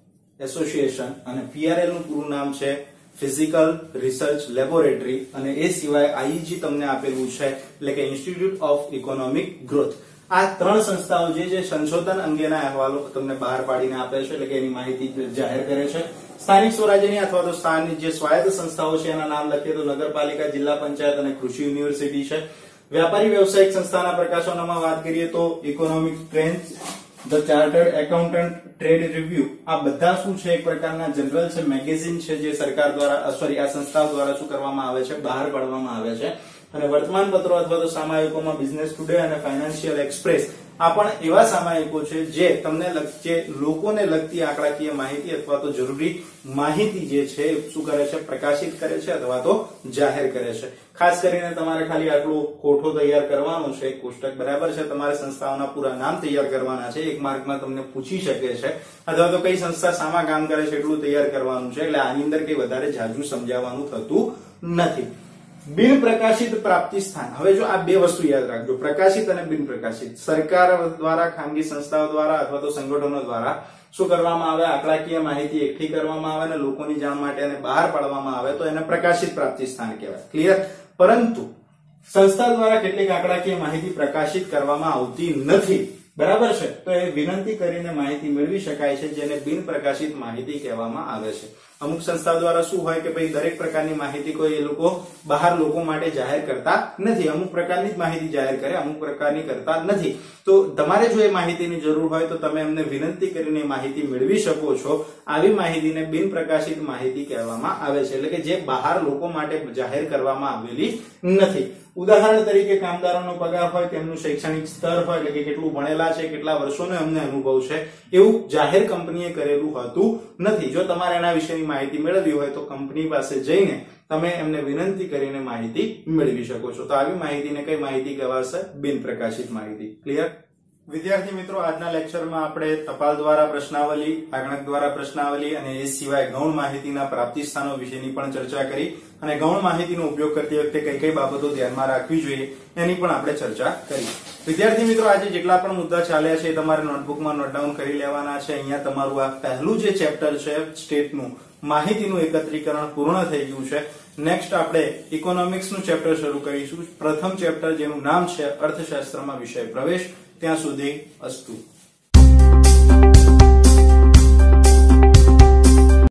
association, અને પીઆરએલ નું પૂરું નામ છે ફિઝિકલ રિસર્ચ લેબોરેટરી, અને એ સિવાય આઈઈજી તમને આપેલું છે એટલે કે ઇન્સ્ટિટ્યૂટ ઓફ ઇકોનોમિક ગ્રોથ. આ ત્રણ સંસ્થાઓ જે જે સંશોધન અંગેના અહેવાલો તમને બહાર પાડીને આપે છે એટલે કે એની માહિતી જાહેર કરે છે. સ્થાનિક સ્વરાજ્યની અથવા તો સ્થાનિક જે સ્વાયત્ત સંસ્થાઓ છે એના નામ લખીએ તો નગરપાલિકા, જિલ્લા પંચાયત અને કૃષિ યુનિવર્સિટી છે. વ્યાપારી વ્યવસાયિક સંસ્થાના પ્રકાશનોમાં વાત કરીએ તો economic trends, the chartered accountant, trade review, આ બધા શું છે એક પ્રકારના જનરલ છે, મેગેઝિન છે જે સરકાર દ્વારા સોરી આ સંસ્થાઓ દ્વારા શું કરવામાં આવે છે, બહાર પાડવામાં આવે છે. અને વર્તમાન પત્રો અથવા તો સામાયિકોમાં બિઝનેસ ટુડે અને ફાઇનાન્શિયલ એક્સપ્રેસ આ પણ એવા સામાયિકો છે જે તમને જે લોકોને લગતી આંકડાકીય માહિતી અથવા તો જરૂરી માહિતી જે છે શું કરે છે, પ્રકાશિત કરે છે અથવા તો જાહેર કરે છે. ખાસ કરીને તમારે ખાલી આટલું કોઠો તૈયાર કરવાનો છે, એક કોષ્ટક, બરાબર છે. તમારે સંસ્થાઓના પૂરા નામ તૈયાર કરવાના છે, એક માર્કમાં તમને પૂછી શકે છે, અથવા તો કઈ સંસ્થા સામા કામ કરે છે એટલું તૈયાર કરવાનું છે. એટલે આની અંદર કઈ વધારે જાજુ સમજાવવાનું થતું નથી. બિન પ્રકાશિત પ્રાપ્તિ સ્થાન, હવે જો આ બે વસ્તુ યાદ રાખજો, પ્રકાશિત અને બિન પ્રકાશિત. સરકાર દ્વારા, ખાનગી સંસ્થાઓ દ્વારા અથવા તો સંગઠનો દ્વારા શું કરવામાં આવે, આંકડાકીય માહિતી એકઠી કરવામાં આવે અને લોકોની જાણ માટે એને બહાર પાડવામાં આવે તો એને પ્રકાશિત પ્રાપ્તિ સ્થાન કહેવાય. ક્લિયર? પરંતુ સંસ્થા દ્વારા કેટલીક આંકડાકીય માહિતી પ્રકાશિત કરવામાં આવતી નથી, બરાબર છે, તો એ વિનંતી કરીને માહિતી મેળવી શકાય છે, જેને બિન પ્રકાશિત માહિતી કહેવામાં આવે છે. અમુક સંસ્થાઓ દ્વારા શું હોય કે ભાઈ દરેક પ્રકારની માહિતી કોઈ એ લોકો બહાર લોકો માટે જાહેર કરતા નથી, અમુક પ્રકારની જ માહિતી જાહેર કરે, અમુક પ્રકારની કરતા નથી. તો તમારે જો એ માહિતીની જરૂર હોય તો તમે એમને વિનંતી કરીને માહિતી મેળવી શકો છો. આવી માહિતીને બિન પ્રકાશિત માહિતી કહેવામાં આવે છે, એટલે કે જે બહાર લોકો માટે જાહેર કરવામાં આવેલી નથી. ઉદાહરણ તરીકે કામદારોનો પગાર હોય, તેમનું શૈક્ષણિક સ્તર હોય એટલે કે કેટલું ભણેલા છે, કેટલા વર્ષોનો એમને અનુભવ છે, એવું જાહેર કંપનીએ કરેલું હોતું નથી. જો તમારે એના વિશેની માહિતી મેળવવી હોય તો કંપની પાસે જઈને તમે એમને વિનંતી કરીને માહિતી મેળવી શકો છો. તો આવી માહિતીને કઈ માહિતી કહેવાશે? બિન પ્રકાશિત માહિતી. ક્લિયર? વિદ્યાર્થી મિત્રો, આજના લેક્ચરમાં આપણે ટપાલ દ્વારા પ્રશ્નાવલી, આંકડક દ્વારા પ્રશ્નાવલી અને એ સિવાય ગૌણ માહિતીના પ્રાપ્તિ સ્થાનો વિશેની પણ ચર્ચા કરી, અને ગૌણ માહિતીનો ઉપયોગ કરતી વખતે કઈ કઈ બાબતો ધ્યાનમાં રાખવી જોઈએ એની પણ આપણે ચર્ચા કરી. વિદ્યાર્થી મિત્રો, આજે જેટલા પણ મુદ્દા ચાલ્યા છે એ તમારે નોટબુકમાં નોટ ડાઉન કરી લેવાના છે. અહીંયા તમારું આ પહેલું જે ચેપ્ટર છે સ્ટેટનું માહિતીનું એકત્રીકરણ પૂર્ણ થઈ ગયું છે. નેક્સ્ટ આપણે ઇકોનોમિક્સ નું ચેપ્ટર શરૂ કરીશું. પ્રથમ ચેપ્ટર જેનું નામ છે અર્થશાસ્ત્રમાં વિષય પ્રવેશ. ત્યાં સુધી અસ્તુ.